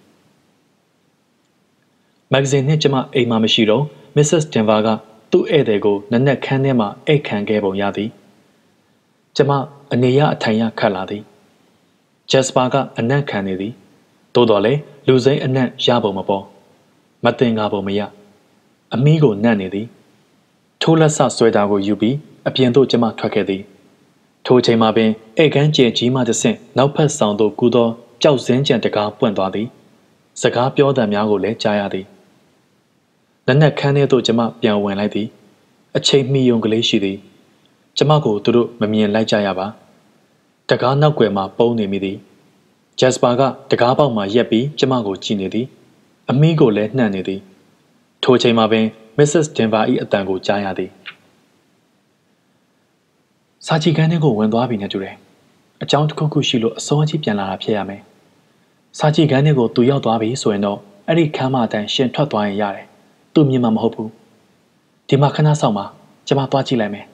မဂ္ဂဇင်းနှင့်ကျမအိမ်မှာမရှိတော့မစ္စစ်တင်ဗာကသူ့ဧည့်သည်ကိုနက်နက်ခန်းထဲမှာအိတ်ခံခဲ့ပုံရသည်ကျမအနေရအထိုင်ရခတ်လာသည်ဂျက်စပါကအနံ့ခံနေသည်သို့တော်လည်းလူစိမ်းအနံ့ရပုံမပေါ်မတင်ကားပုံမရအမီးကိုနံ့နေသည်ထိုးလက်ဆဆွဲတာကိုယူပြီးအပြင်သို့ကျမထွက်ခဲ့သည်ထိုချိန်မှာပင်ဧကန်းကျဲကြီးမှတဆင့်နောက်ဖက်ဆောင်သို့ကူးသောကြောက်စင်းကြံတကားပွင့်သွားသည်စကားပြောသံများကိုလည်းကြားရသည်လက်နက်ခန်းထဲသို့ကျမပြန်ဝင်လိုက်သည်အချိန်မီယုံကလေးရှိသည်ကျမကိုသူတို့မမြင်လိုက်ကြရပါတကားနောက်ွယ်မှာပုံနေမိသည်ဂျက်စပါကတကားပေါက်မှာရက်ပြီးကျမကိုကြည့်နေသည်အမီးကိုလည်းနှံ့နေသည်ထိုချိန်မှာပင်မစ္စစ်တင်ဗာ၏အတန်ကိုကြားရသည်စာချီကန်းထဲကိုဝင်သွားပြီနဲ့တူတယ်အကြောင်းတစ်ခုခုရှိလို့အစောကြီးပြန်လာတာဖြစ်ရမယ်စာချီကန်းထဲကိုသူရောက်သွားပြီဆိုရင်တော့အဲ့ဒီခမ်းမအတန်ရှင်ထွက်သွားရင်ရတယ်သူမြင်မှာမဟုတ်ဘူးဒီမှာခဏဆောင်ပါကျမသွားကြည့်လိုက်မယ်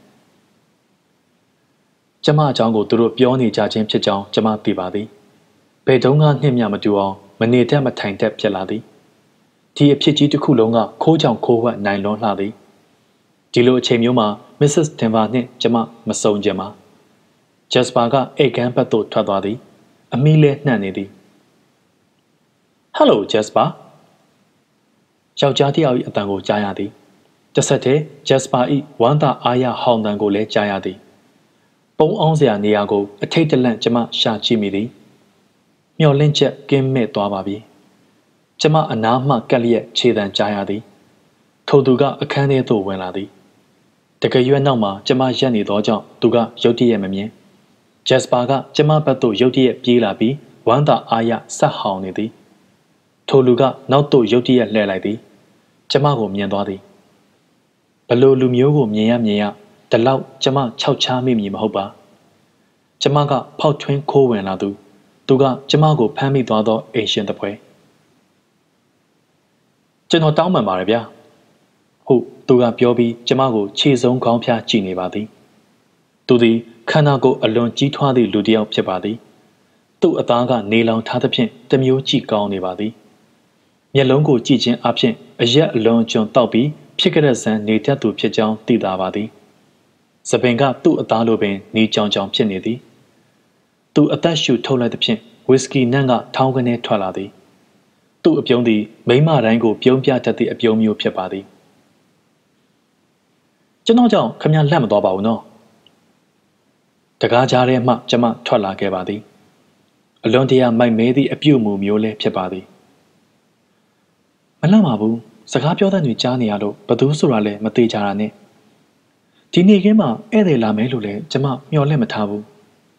ကျမအကြောင်းကိုသူတို့ပြောနေကြခြင်းဖြစ်ကြောင်းကျမသိပါသည်ဘယ်တုန်းကနှင့်မြမတူအောင်မနေတတ်မထိုင်တတ်ဖြစ်လာသည်ဒီအဖြစ်ကြီးတစ်ခုလုံးကခိုးကြောင်ခိုးဝှက်နိုင်လွန်လှသည်ဒီလိုအချိန်မျိုးမှာမစ္စစ်တင်ဗာနှင့်ကျမမစုံကြပါဂျက်စပါကအိတ်ကန်းဘက်သို့ထွက်သွားသည်အမီးလဲနှံ့နေသည်ဟယ်လိုဂျက်စပါယောက်ျားတစ်ယောက်၏အတန်ကိုကြားရသည်တစ်ဆက်တည်းဂျက်စပါ၏ဝမ်းသာအားရဟောင်းတန်ကိုလည်းကြားရသည်ပုံအောင်စရာနေရာကိုအထိတ်တလန့်ကျမရှာကြည့်မိသည်မျောလင့်ချက်ကင်းမဲ့သွားပါပြီကျမအနားမှကက်လျက်ခြေတံကြားရသည်ထိုသူကအခန်းထဲသို့ဝင်လာသည်တကယ်ရွက်နောက်မှာကျမရက်နေသောကြောင့်သူကရုတ်တရက်မမြင်ဂျက်စပါကကျမဘက်သို့ရုတ်တရက်ပြေးလာပြီးဝမ်းသာအားရဆက်ဟောင်းနေသည်ထိုလူကနောက်သို့ရုတ်တရက်လှည့်လိုက်သည်ကျမကိုမြင်သွားသည်ဘလို့လူမျိုးကိုမြင်ရမြင်ရဒီလောက်ကျမခြောက်ချားမိမည်မဟုတ်ပါကျမကဖောက်ထွင်းခိုးဝင်လာသူသူကကျမကိုဖမ်းမိသွားသောအိမ်ရှင်တစ်ဖွဲကျွန်တော်တောင်းပန်ပါတယ်ဗျာဟုတ်သူကပြောပြီးကျမကိုခြေစုံခေါင်းဖျားကြည့်နေပါသည်သူသည်ခန္ဓာကိုယ်အလွန်ကြီးထွားသည့်လူတစ်ယောက်ဖြစ်ပါသည်သူ့အသားကနေလောင်ထားသဖြင့်တမျိုးကြည့်ကောင်းနေပါသည်မျက်လုံးကိုကြည့်ခြင်းအပြင်အရက်အလွန်ကျွံတောက်ပြီးဖြစ်ကြတဲ့ဇန်နေတတ်သူဖြစ်ကြောင်းသိသာပါသည်စပင်ကသူ့အသားလိုပင်နေကြောင်ကြောင်ဖြစ်နေသည်သူအသက်ရှူထုတ်လိုက်သဖြင့်ဝီစကီနန့်ကထောင်းကနေထွက်လာသည်သူ့အပြုံးသည်မိမတိုင်းကိုပြုံးပြတတ်သည့်အပြုံးမျိုးဖြစ်ပါသည်ကျွန်တော်ကြောင့်ခမလက်မသွားပါဘူးနော်တကားကြားထဲမှကျမထွက်လာခဲ့ပါသည်အလွန်တရာမိုက်မဲသည့်အပြုတ်မှုမျိုးလည်းဖြစ်ပါသည်မလန့်ပါဘူးစကားပြောတဲ့သူကြားနေရလို့ဘသူဆိုတာလည်းမသေးကြတာနဲ့ဒီနေ့ကင်းမှာဧည့်သည်လာမယ်လို့လည်းကျမမျှော်လင့်မထားဘူး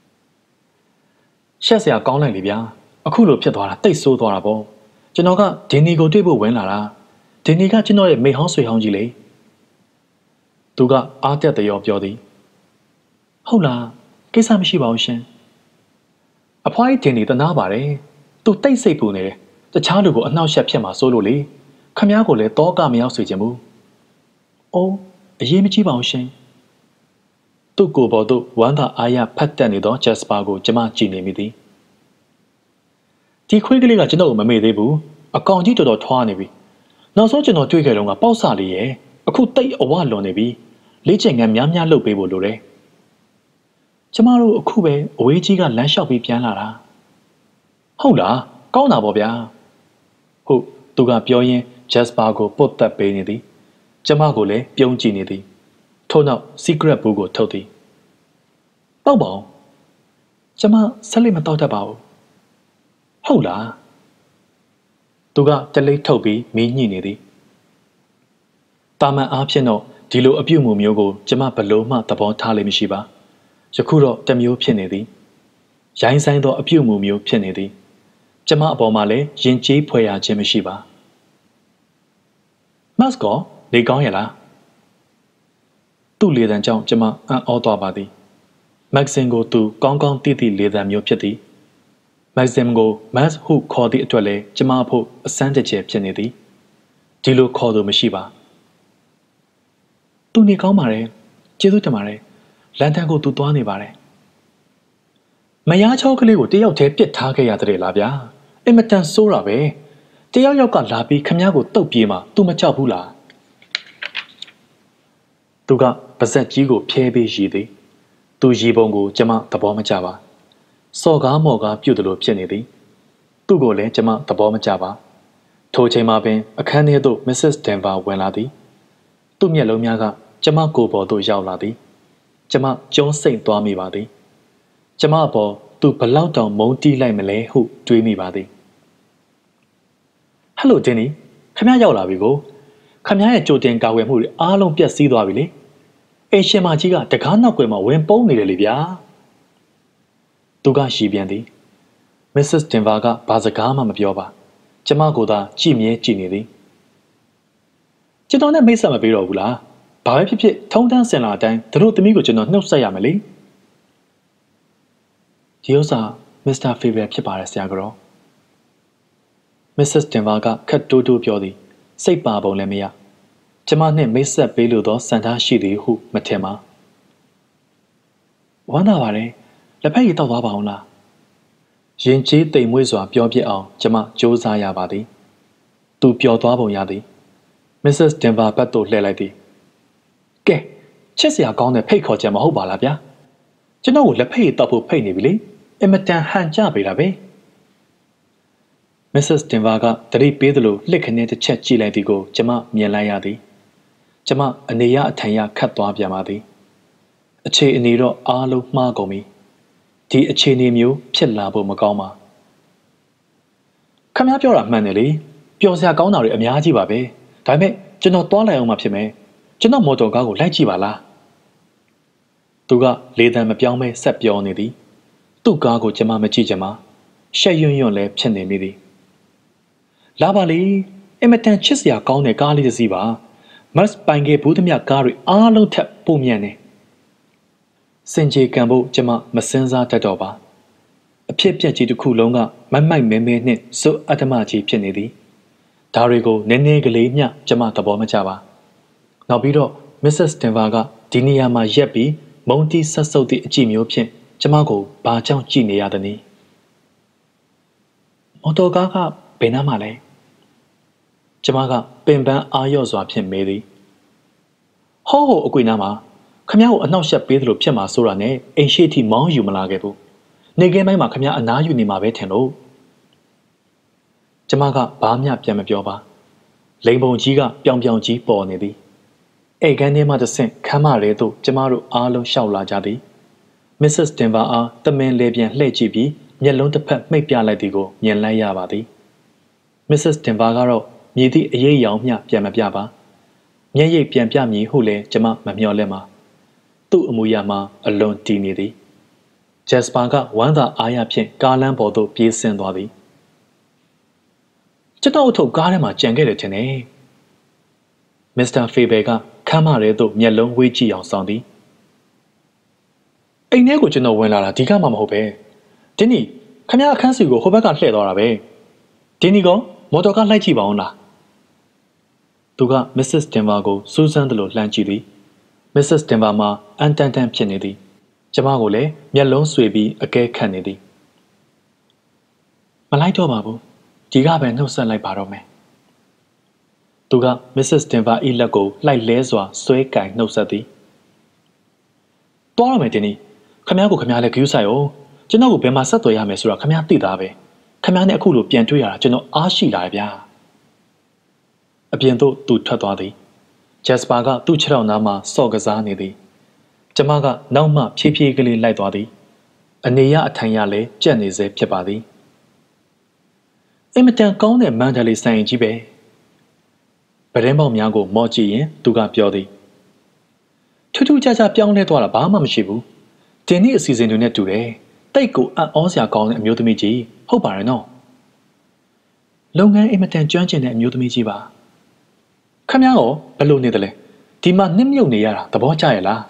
ရှက်စရာကောင်းလိုက်လေဗျာအခုလိုဖြစ်သွားတာတိတ်ဆိုးသွားတာပေါ့ကျွန်တော်ကဒီနီကိုတွေ့ဖို့ဝင်လာတာဒီနီကကျွန်တော်ရဲ့မိဟောင်းဆွေဟောင်းကြီးလေသူကအားတက်တရောပြောသည်ဟုတ်လားကိစ္စမရှိပါဘူးရှင်အဖွားကြီးဒီနီတနာပါတယ်သူတိတ်စိတ်ပူနေတယ်တခြားလူကိုအနှောက်အယှက်ဖြစ်မှာစိုးလို့လေခမ ्या ကိုလည်းတောကမရောက်စေချင်ဘူးအိုးအရေးမကြီးပါဘူးရှင်သူ့ကိုယ်ပေါ်သို့ဝမ်းသာအားရဖတ်တက်နေသောဂျက်စပါကိုကျမကြည့်နေမိသည်ဒီခွေးကလေးကကျွန်တော်ကိုမမေ့သေးဘူးအကောင်ကြီးတော်တော်ထွားနေပြီနောက်ဆုံးကျွန်တော်တွေ့ခဲ့တော့ကပေါက်ဆလေးရဲ့အခုတိတ်အဝလွန်နေပြီလေ့ကျင့်ခန်းများများလုပ်ပေးဖို့လိုတယ်ကျမတို့အခုပဲအဝေးကြီးကလမ်းလျှောက်ပြီးပြန်လာတာဟုတ်လားကောင်းတာပေါ့ဗျာဟုတ်သူကပြောရင်းဂျက်စပါကိုပုတ်တက်ပေးနေသည်ကျမကိုလည်းပြုံးကြည့်နေသည်ထို့နောက် secret ဘူးကိုထုတ်သည်တောက်ပါအောင်ကျမဆက်လက်မတောက်တတ်ပါဘူးဟုတ်လားသူကတလိပ်ထုတ်ပြီးမီးညှိနေသည်တာမန်အားဖြင့်တော့ဒီလိုအပြုတ်မှုမျိုးကိုကျမဘလို့မှသဘောထားလိမ့်မရှိပါယခုတော့တမျိုးဖြစ်နေသည်ရိုင်းဆိုင်သောအပြုတ်မှုမျိုးဖြစ်နေသည်ကျမအပေါ်မှာလည်းယဉ်ကျေးဖွယ်ရခြင်းမရှိပါမတ်ကောနေကောင်းရလားသူ့လေသံကြောင့်ကျမအံ့ဩသွားပါသည်မက်ဆင်ကိုသူကောင်းကောင်းသိသည့်လေသံမျိုးဖြစ်သည်မက်ဆင်ကိုမတ်ဟုခေါ်သည့်အတွက်လည်းကျမအဖို့အစမ်းတကျဖြစ်နေသည်ဒီလိုခေါ်သူမရှိပါသူနေကောင်းပါတယ်ကျေးဇူးတင်ပါတယ်လန်တန်ကိုသူသွားနေပါတယ်မယားချောကလေးကိုတယောက်တည်းပြစ်ထားခဲ့ရတဲ့လားဗျာအင်မတန်ဆိုးတာပဲတယောက်ယောက်ကလာပြီးခမည်းကိုတုတ်ပြေးမှသူမကြောက်ဘူးလားသူကပါဇက်ကြီးကိုဖျဲပေးရည်သည်သူရည်ပုံကိုကျမသဘောမကျပါစော်ကားမော်ကားပြုတ်တယ်လို့ဖြစ်နေသည်သူ့ကိုလည်းကျမသဘောမကျပါထိုချိန်မှာပင်အခန်းထဲသို့မစ္စစ်ဒန်ဗာဝင်လာသည်သူ့မျက်လုံးများကကျမကိုယ်ပေါ်သို့ရောက်လာသည်ကျမကျုံးစိတ်သွားမိပါသည်ကျမအပေါ်သူဘလောက်တောင်မုန်းတီးလိုက်မလဲဟုတွေးမိပါသည်ဟယ်လိုဒင်နီခမရောက်လာပြီကိုခမရဲ့ကြိုတင်ကာဝယ်မှုတွေအားလုံးပြတ်စည်းသွားပြီလေအိမ်ရှင်မကြီးကတကားနောက်ွယ်မှာဝင်ပုန်းနေတယ်လေဗျာသူကရှီပြန်သည်မစ္စစ်ဒင်ဗာကဘာစကားမှမပြောပါကျမကိုသာကြည့်မြဲကြည့်နေသည်ကျွန်တော်နဲ့မိတ်ဆက်မပေးတော့ဘူးလားဘာပဲဖြစ်ဖြစ်ထုံးတန်းစင်လာအတိုင်းသူတို့သမီးကိုကျွန်တော်နှုတ်ဆက်ရမယ်လေဒီဥစ္စာမစ္စတာဖေဗယ်ဖြစ်ပါတယ်ဆရာကတော့မစ္စစ်ဒင်ဗာကခက်တိုးတိုးပြောသည်စိတ်ပါပုံလည်းမရကျမနှင့်မိတ်ဆက်ပေးလို့သောစံထားရှိသည်ဟုမထင်ပါဝမ်းသာပါတယ်လက်ဖက်ရည်တောက်သွားပါအောင်လားရင်ကျေးတိမ်မွေးစွာပြောပြအောင်ကျမစူးစမ်းရပါသည်သူပျော်သွားပုံရသည်မစ္စစ်ဒင်ဗာဘက်သို့လှည့်လိုက်သည်ကဲချစ်စရာကောင်းတဲ့ဖိတ်ခေါ်ချက်မဟုတ်ပါလားဗျာကျွန်တော်ကိုလက်ဖက်ရည်တောက်ဖို့ဖိတ်နေပြီလေအင်မတန်ဟန်ကြပေးတာပဲမစ္စစ်ဒင်ဗာကတတိပေးသလိုလှစ်ခနဲတစ်ချက်ကြည့်လိုက်သည်ကိုကျမမြင်လိုက်ရသည်ကျမအနေရအထိုင်ရခတ်သွားပြန်ပါသည်အခြေအနေတော့အားလုံးမှားကုန်ပြီဒီအခြေအနေမျိုးဖြစ်လာဖို့မကောင်းပါခမည်းပြောတာမှန်တယ်လေပျော်စရာကောင်းတာတွေအများကြီးပါပဲဒါပေမဲ့ကျွန်တော်သွားလိုက်အောင်မှဖြစ်မယ်ကျွန်တော်မော်တော်ကားကိုလိုက်ကြည့်ပါလားသူကလေတံမပြောင်းမဲဆက်ပြောနေသည်သူ့ကားကိုကျမမကြည့်ချင်ပါရှက်ရွံ့ရွံ့လည်းဖြစ်နေမိသည်လာပါလေအင်မတန်ချစ်စရာကောင်းတဲ့ကားလေးတစ်စီးပါမတ်ပိုင်ခဲ့ဘူးသမျှကားတွေအားလုံးထက်ပိုမြန်နေစင်ကြေကံဖို့ကျမမစင်စားတတ်တော့ပါအဖြစ်ပြက်ကြီးတစ်ခုလုံးကမမိုက်မဲမဲနှင့်စွတ်အတ္တမကြီးဖြစ်နေသည်ဒါတွေကိုနည်းနည်းကလေးမျှကျမသဘောမကျပါနောက်ပြီးတော့မစ္စစ်ဒင်ဗာကဒီနေရာမှာရက်ပြီးမုံတီးဆက်ဆုပ်သည့်အကြည့်မျိုးဖြင့်ကျမကိုဘာကြောင့်ကြည့်နေရသနည်းမော်တော်ကားကဘယ်နားမှာလဲကျမကပင်ပန်းအားလျော့စွာဖြင့်မေးသည်ဟောဟိုအကွေနားမှာခမ ्या ကိုအနှောက်ယှက်ပေးသလိုဖြစ်မှာဆိုတာနဲ့အိမ်ရှိထိမောင်းယူမလာခဲ့ဘူးနေကင်းပိုင်းမှာခမ ्या အနားယူနေမှာပဲထင်လို့ကျမကဘာမှပြန်မပြောပါလိန်ပုံကြီးကပြောင်ပြောင်ကြီးပေါ်နေသည်အိမ်ကန်းထဲမှတဆင့်ခမ်းမရဲသို့ကျမတို့အားလုံးရှောက်လာကြသည်မစ္စစ်ဒင်ဗာအားတမင်လေပြန်လှည့်ကြည့်ပြီးမျက်လုံးတစ်ဖက်မှိတ်ပြလိုက်သည်ကိုမြင်လိုက်ရပါသည်မစ္စစ်ဒင်ဗာကတော့မြည်သည့်အရေးရောင်မျှပြန်မပြပါမျက်ရည်ပြန်ပြမည်ဟုလည်းကျမမမျှော်လင့်ပါသူ့အမူအရာမှာအလွန်တည်နေသည်ဂျက်စပါကဝမ်းသာအားရဖြင့်ကားလမ်းပေါ်သို့ပြေးဆင်းသွားသည်ကျွန်တော်အထုပ်ကားထဲမှာကြံခဲ့တယ်ထင်တယ်မစ္စတာဖေဘယ်ကခမ်းမရဲသို့မျက်လုံးဝေးကြည့်အောင်ဆောင်သည်အိမ်ထဲကိုကျွန်တော်ဝင်လာတာဒီကမှမဟုတ်ပဲဒင်းနီခမ ्या အခန်းစီကိုဟိုဘက်ကလှည့်သွားတာပဲဒင်းနီကမော်တော်ကားလိုက်ကြည့်ပါအောင်လားသူကမစ္စစ်ဒင်ဗာကိုစူးစမ်းသလိုလှမ်းကြည့်သည် Missus Denver မှာအန်တန်တန်ဖြစ်နေသည်ကျမကိုလည်းမျက်လုံးဆွေပြီးအကဲခတ်နေသည်မလိုက်တော့ပါဘူးဒီကပဲနှုတ်ဆက်လိုက်ပါတော့မယ်သူက Missus Denver ၏လက်ကိုလှိုက်လဲစွာဆွဲကင်နှုတ်ဆက်သည်တွားရမယ်တင်းနီခမ ्या ကိုခမ ्या လည်းဂယူးဆိုင်အောင်ကျွန်တော်ကိုဘယ်မှာဆက်သွယ်ရမယ်ဆိုတာခမ ्या သိသားပဲခမ ्या နဲ့အခုလိုပြန်တွေ့ရတာကျွန်တော်အားရှိလာတယ်ဗျာအပြင်သို့သူထွက်သွားသည်ဂျက်စပါကသူ့ခြေထောက်နားမှာစော့ကစားနေသည်ကျမကနောက်မှဖြည်းဖြည်းကလေးလိုက်သွားသည်အနေရအထိုင်ရလည်းကြက်နေစေဖြစ်ပါသည်အင်မတန်ကောင်းတဲ့မန္တလေးဆိုင်ကြီးပဲဗရင်ပေါက်များကိုမော့ကြည့်ရင်သူကပြောသည်ထူးထူးခြားခြားပြောင်းလဲသွားတာဘာမှမရှိဘူးတင်နေ့အစီအစဉ်တွေနဲ့တူတယ်တိတ်ကိုအံ့ဩစရာကောင်းတဲ့အမျိုးသမီးကြီးဟုတ်ပါရဲ့နော်လုပ်ငန်းအင်မတန်ကျွမ်းကျင်တဲ့အမျိုးသမီးကြီးပါခမ ्या ရောဘယ်လိုနေသလဲဒီမှာနှိမ့်မြုပ်နေရတာသဘောကျရဲ့လား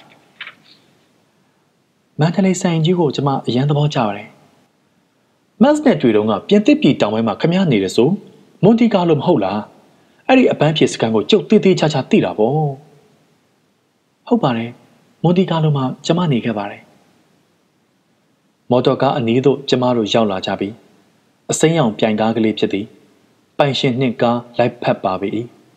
မန္တလေးဆိုင်ကြီးကိုကျမအရန်သဘောကျပါတယ်မတ်နဲ့တွေ့တော့ကပြင်သစ်ပြည်တောင်ပိုင်းမှာခမ ्या နေတယ်ဆိုမွန်တီကာလိုမဟုတ်လားအဲ့ဒီအပန်းဖြေစကန်ကိုကျုပ်တေးသေးချာချာသိတာပေါ့ဟုတ်ပါတယ်မွန်တီကာလိုမှာကျမနေခဲ့ပါတယ်မော်တော်ကားအနီးသို့ကျမတို့ရောက်လာကြပြီအစိမ်းရောင်ပြိုင်ကားကလေးဖြစ်သည်ပိုင်ရှင်နှင့်ကားလိုက်ဖက်ပါပြီ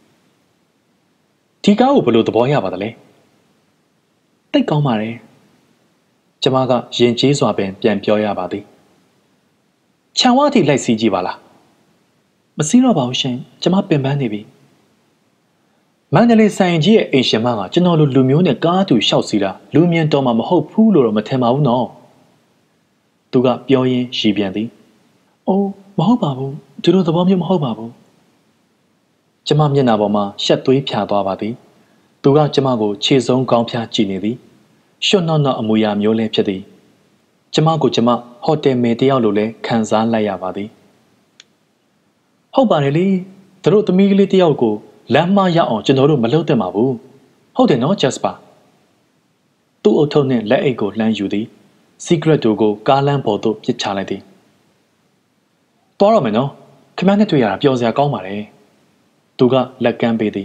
ဒီကားကိုဘယ်လိုသဘောရပါသလဲတိတ်ကောင်းပါတယ်ကျမကရင်ကျေးစွာပင်ပြန်ပြောရပါသည်ခြံဝါးထိလိုက်စီးကြည့်ပါလားမစည်းတော့ပါဘူးရှင်ကျမပင်ပန်းနေပြီမန္တလေးဆိုင်ကြီးရဲ့အိမ်ရှင်မကကျွန်တော်လိုလူမျိုးနဲ့ကားတူရှောက်စီတာလူမြင်တော်မှာမဟုတ်ဘူးလို့တော့မထင်ပါဘူးနော်သူကပြောရင်းရီပြန်သည်အိုးမဟုတ်ပါဘူးဒီလိုသဘောမျိုးမဟုတ်ပါဘူးကျမမျက်နှာပေါ်မှာရှက်သွေးဖြာသွားပါသည်သူကကျမကိုခြေစုံကောင်းဖြားကြည့်နေသည်ရွှွတ်နောက်နောက်အမူအရာမျိုးလည်းဖြစ်သည်ကျမကိုကျမဟိုတယ်မေတယောက်လိုလည်းခံစားလိုက်ရပါသည်ဟုတ်ပါတယ်လေသူတို့သမီးကလေးတယောက်ကိုလမ်းမရောက်အောင်ကျွန်တော်တို့မလုပ်သင့်ပါဘူးဟုတ်တယ်နော်ဂျက်စပါသူ့အုပ်ထုပ်နဲ့လက်အိတ်ကိုလှမ်းယူသည်စီကရက်တို့ကိုကားလမ်းပေါ်သို့ပစ်ချလိုက်သည်သွားတော့မယ်နော်ခမ ्या နဲ့တွေ့ရတာပျော်စရာကောင်းပါတယ်သူကလက်ကမ်းပေးသည်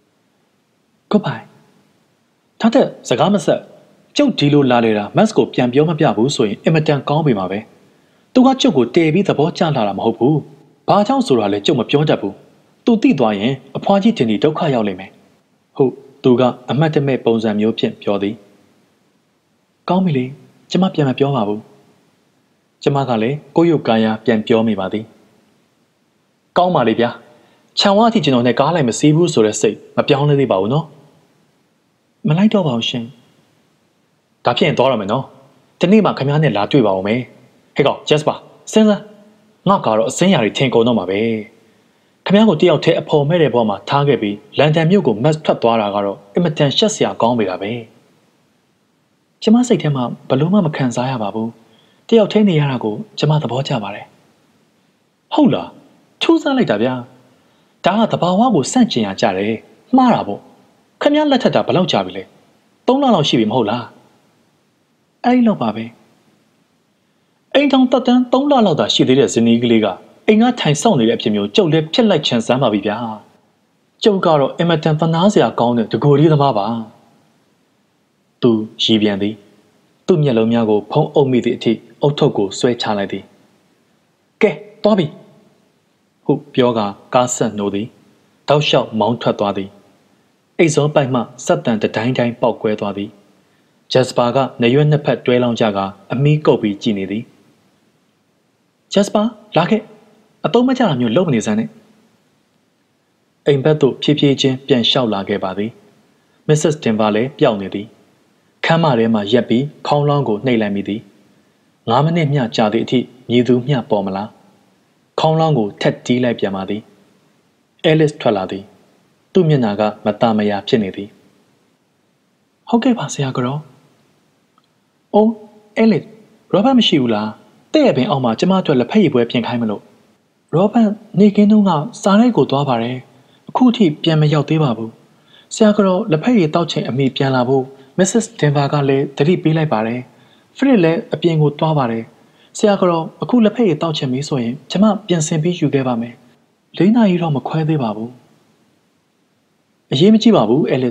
Goodbye ထားတဲ့စကားမဆက်ကျုပ်ဒီလိုလာလေတာမတ်ကိုပြန်ပြောမပြဘူးဆိုရင်အင်မတန်ကောင်းပြီမှာပဲသူကကျုပ်ကိုတည်ပြီးသဘောကျလာတာမဟုတ်ဘူးဘာကြောင့်ဆိုတာလဲကျုပ်မပြောတတ်ဘူးသူသိသွားရင်အဖွားကြီးတင်ဒီဒုက္ခရောက်လိမ့်မယ်ဟုတ်သူကအမတ်တမဲ့ပုံစံမျိုးဖြင့်ပြောသည်ကောင်းပြီလေကျမပြန်မပြောပါဘူးကျမကလည်းကိုယ့်ရုပ်ကာယပြန်ပြောမိပါသည်ကောင်းပါလေဗျာခြံဝါးအထိကျွန်တော်နဲ့ကားလိုက်မစီးဘူးဆိုတဲ့စိတ်မပြောင်းလဲသေးပါဘူးနော်မလိုက်တော့ပါဘူးရှင်ဒါဖြစ်ရင်သွားရမယ်နော်ဒီနေ့မှခမ ्या နဲ့လာတွေ့ပါဦးမယ်ဟဲ့ကောင်ဂျက်စပါစဉ်းစားငါကတော့အစင်းရာတွေထင်ကုန်တော့မှာပဲခမ ्या ကိုတယောက်တည်းအဖော်မဲ့တဲ့ဘဝမှာထားခဲ့ပြီးလန်ဒန်မြို့ကိုမတ်ထွက်သွားတာကတော့အင်မတန်ရှက်စရာကောင်းပေတာပဲကျမစိတ်ထဲမှာဘလို့မှမခံစားရပါဘူးတယောက်ထိနေရတာကိုကျမသဘောကျပါတယ်ဟုတ်လားထူးဆန်းလိုက်တာဗျာဒါကသဘာဝကိုစန့်ကျင်ရကြတယ်မှားတာပေါ့ခမ ्या လက်ထက်တာဘယ်လောက်ကြာပြီလဲသုံးလလောက်ရှိပြီမဟုတ်လားအဲ့ဒီလောက်ပါပဲအိမ်ထောင်တက်တန်းသုံးလလောက်သာရှိသေးတဲ့ဇနီးကလေးကအိမ်ကထိုင်ဆောင်နေတဲ့အဖြစ်မျိုးကျုပ်လည်းဖြစ်လိုက်ချင်စမ်းပါပြီဗျာကျုပ်ကတော့အင်မတန်သနာစရာကောင်းတဲ့တကိုယ်လေးသမားပါသူရည်ပြန်သည်သူ့မျက်လုံးများကိုဖုံးအုပ်မိသည့်အထိအုတ်ထုပ်ကိုဆွဲချလိုက်သည်ကဲသွားပြီဟုတ်ပြောကကားဆက်နှိုးသည်တောက်လျှောက်မောင်းထွက်သွားသည်အိတ်စောပိုက်မှစက်တန်တတိုင်းတိုင်းပေါက်ကွဲသွားသည်ဂျက်စပါကနေရွက်နှစ်ဖက်တွဲလောင်းကြကအမီးကုတ်ပြီးကြည်နေသည်ဂျက်စပါလာခဲ့အတုံးမကျတာမျိုးလုပ်နေစမ်းနဲ့အိမ်ဘက်သို့ဖြည်းဖြည်းချင်းပြန်လျှောက်လာခဲ့ပါသည်မစ္စစ်တင်ပါလည်းပျောက်နေသည်ခမ်းမထဲမှာရက်ပြီးခေါင်းလောင်းကိုနှိပ်လိုက်မိသည်ငါးမိနစ်မျှကြာသည့်အထိမြည်သူမျှပေါ်မလားခေါင်းလောင်းကိုထက်တီးလိုက်ပြန်ပါသည်အဲလစ်ထွက်လာသည်သူ့မျက်နှာကမတမယာဖြစ်နေသည်ဟုတ်ကဲ့ပါဆရာကတော့အိုးအဲလစ်ရောဘတ်မရှိဘူးလားတဲ့ရဲ့ပင်အောက်မှာကျမအတွက်လက်ဖက်ရည်ပွဲပြင်ခိုင်းမလို့ရောဘတ်နေကင်းတုန်းကစားရိုက်ကိုသွားပါတယ်အခုထိပြန်မရောက်သေးပါဘူးဆရာကတော့လက်ဖက်ရည်တောက်ချိန်အမိပြန်လာဖို့မစ္စစ်တင်ဘာကလည်းတတိပေးလိုက်ပါတယ်ဖရစ်လည်းအပြင်ကိုသွားပါတယ်ဆရာကတော့အခုလက်ဖက်ရည်တောက်ချင်ပြီဆိုရင်ကျမပြင်ဆင်ပြီးယူခဲ့ပါမယ်လေးနာရီတော့မခွဲသေးပါဘူးအရေးမကြီးပါဘူးအဲလစ်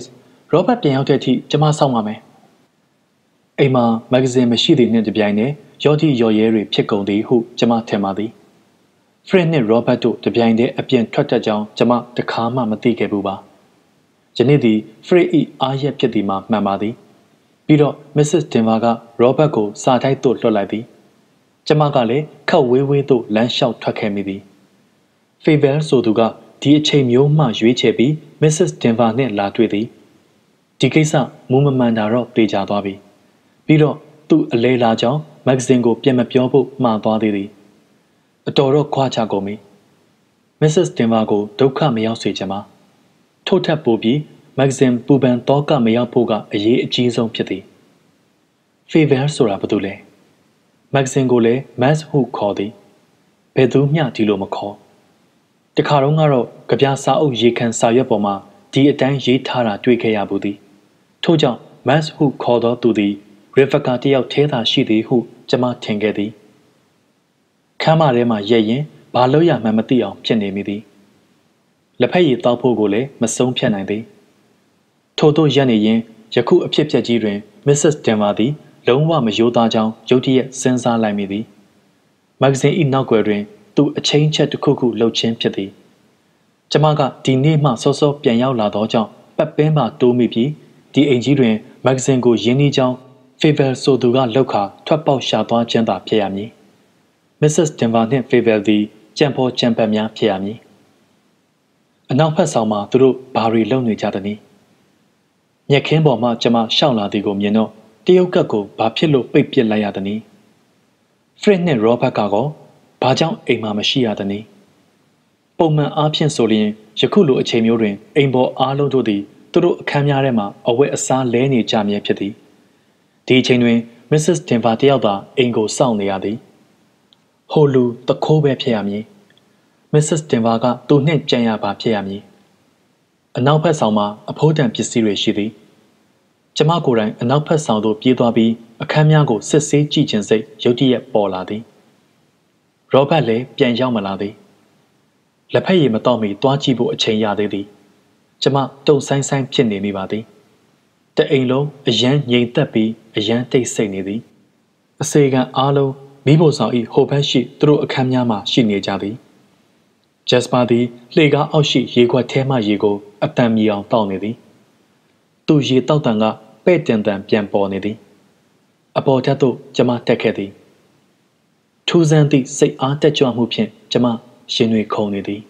ရောဘတ်ပြန်ရောက်တဲ့အထိကျမစောင့်ပါမယ်အိမ်မှာမဂ္ဂဇင်းမရှိသည့်နှင့်တပြိုင်နက်ရောတိရော်ရဲတွေဖြစ်ကုန်သည်ဟုကျမထင်ပါသည်ဖရစ်နှင့်ရောဘတ်တို့တပြိုင်တည်းအပြင်ထွက်တတ်ကြောင်းကျမတခါမှမသိခဲ့ဘူးပါယနေ့သည်ဖရစ်၏အားရက်ဖြစ်သည်မှာမှန်ပါသည်ပြီးတော့မစ္စစ်တင်ဗာကရောဘတ်ကိုစာတိုက်သို့လွှတ်လိုက်သည်ကျမကလည်းခက်ဝေးဝေးသို့လမ်းလျှောက်ထွက်ခဲ့မိသည်ဖေဗယ်ဆိုသူကဒီအချိန်မျိုးမှရွေးချယ်ပြီးမစ္စစ်တင်ဗာနှင့်လာတွေ့သည်ဒီကိစ္စမူမမှန်တာတော့သိကြသွားပြီပြီးတော့သူ့အလဲလာကြောင်းမဂ္ဂဇင်းကိုပြန်မပြောဖို့မှားသွားသေးသည်အတော်တော့ခွာချကုန်ပြီမစ္စစ်တင်ဗာကိုဒုက္ခမရောက်စေချင်ပါထို့ထက်ပိုပြီးမဂ္ဂဇင်းပူပန်တော့ကမရောက်ဖို့ကအရေးအကြီးဆုံးဖြစ်သည်ဖေဗယ်ဆိုတာဘာလို့လဲမဂ္ဂဇင်းကိုလည်းမတ်စ်ဟုခေါ်သည်ဘယ်သူမျှဒီလိုမခေါ်တခါတော့ကတော့ကြပြစာအုပ်ရေခမ်းစာရွက်ပေါ်မှာဒီအတိုင်းရေးထားတာတွေ့ခဲ့ရဘူးသည်ထို့ကြောင့်မတ်စ်ဟုခေါ်သောသူသည်ရီဗကာတယောက်ထဲသာရှိသည်ဟုကျမထင်ခဲ့သည်ခမ်းမထဲမှာရက်ရင်ဘာလို့ရမှန်းမသိအောင်ဖြစ်နေမိသည်လက်ဖက်ရည်တောက်ဖို့ကိုလည်းမဆုံးဖြတ်နိုင်သည်ထို့သောရက်နေရင်ယခုအဖြစ်အပျက်ကြီးတွင်မစ္စစ်တင်ဗာသည်လုံးဝမယိုးသားကြောင်းရုတ်တရက်စဉ်းစားလိုက်မိသည်မဂ္ဂဇင်း၏နောက်ွယ်တွင်သူအချင်းချက်တစ်ခုခုလှုပ်ခြင်းဖြစ်သည်ကျမကဒီနေ့မှစောစောပြန်ရောက်လာသောကြောင့်ပတ်ပင်းမှတိုးမိပြီးဒီအိမ်ကြီးတွင်မဂ္ဂဇင်းကိုရင်းနှီးကြောင်းဖေဗယ်ဆိုသူကလှုပ်ခါထွက်ပေါက်ရှာသွားခြင်းသာဖြစ်ရမည်မစ္စစ်တင်ဗာနှင့်ဖေဗယ်သည်ကြံဖို့ကြံပတ်များဖြစ်ရမည်အနောက်ဖက်ဆောင်မှာသူတို့ဘာတွေလုပ်နေကြသနည်းမြက်ခင်းပေါ်မှကျမရှောက်လာသည်ကိုမြင်တော့တရုတ်ကတ်ကိုဘာဖြစ်လို့ပိတ်ပစ်လိုက်ရသနည်းဖရစ်နှင့်ရောဘတ်ကတော့ဘာကြောင့်အိမ်မှာမရှိရသနည်းပုံမှန်အားဖြင့်ဆိုလျင်ယခုလိုအချိန်မျိုးတွင်အိမ်ပေါ်အားလုံးတို့သည်သူတို့အခန်းများထဲမှာအဝတ်အစားလဲနေကြမြဲဖြစ်သည်ဒီအချိန်တွင်မစ္စစ်တင်ဗာတယောက်သာအိမ်ကိုစောင့်နေရသည်ဟိုလူတခိုးပဲဖြစ်ရမည်မစ္စစ်တင်ဗာကသူနှင့်ကြံရပါဖြစ်ရမည်အနောက်ဘက်ဆောင်မှာအဖိုးတန်ပစ္စည်းတွေရှိသည်ကျမကိုယ်တိုင်အနောက်ဘက်ဆောင်သို့ပြေးသွားပြီးအခန်းများကိုစစ်ဆေးကြည့်ခြင်းစိတ်ရုတ်တရက်ပေါ်လာသည်ရောဘတ်လည်းပြန်ရောက်မလာသည်လက်ဖက်ရည်မတော့မီတွားကြည့်ဖို့အချိန်ရသေးသည်ကျမတုံဆိုင်ဆိုင်ဖြစ်နေမိပါသည်တအိမ်လုံးအယမ်းငြိမ်သက်ပြီးအယမ်းတိတ်ဆိတ်နေသည်အစေခံအားလုံးမိဖို့ဆောင်၏ဟိုဘက်ရှိသူတို့အခန်းများမှာရှိနေကြသည်ဂျက်စပါသည်လှေကားအောက်ရှိရေခွက်ထဲမှရေကိုအတန်မြည်အောင်တောက်နေသည်သူရေတောက်တန်ကပဲ့တင်တန်ပြန်ပေါ်နေသည်အပေါ်ထက်သို့ကျမတက်ခဲ့သည်ထူးဆန်းသည့်စိတ်အားတက်ကြွမှုဖြင့်ကျမရင်တွေခုန်နေသည်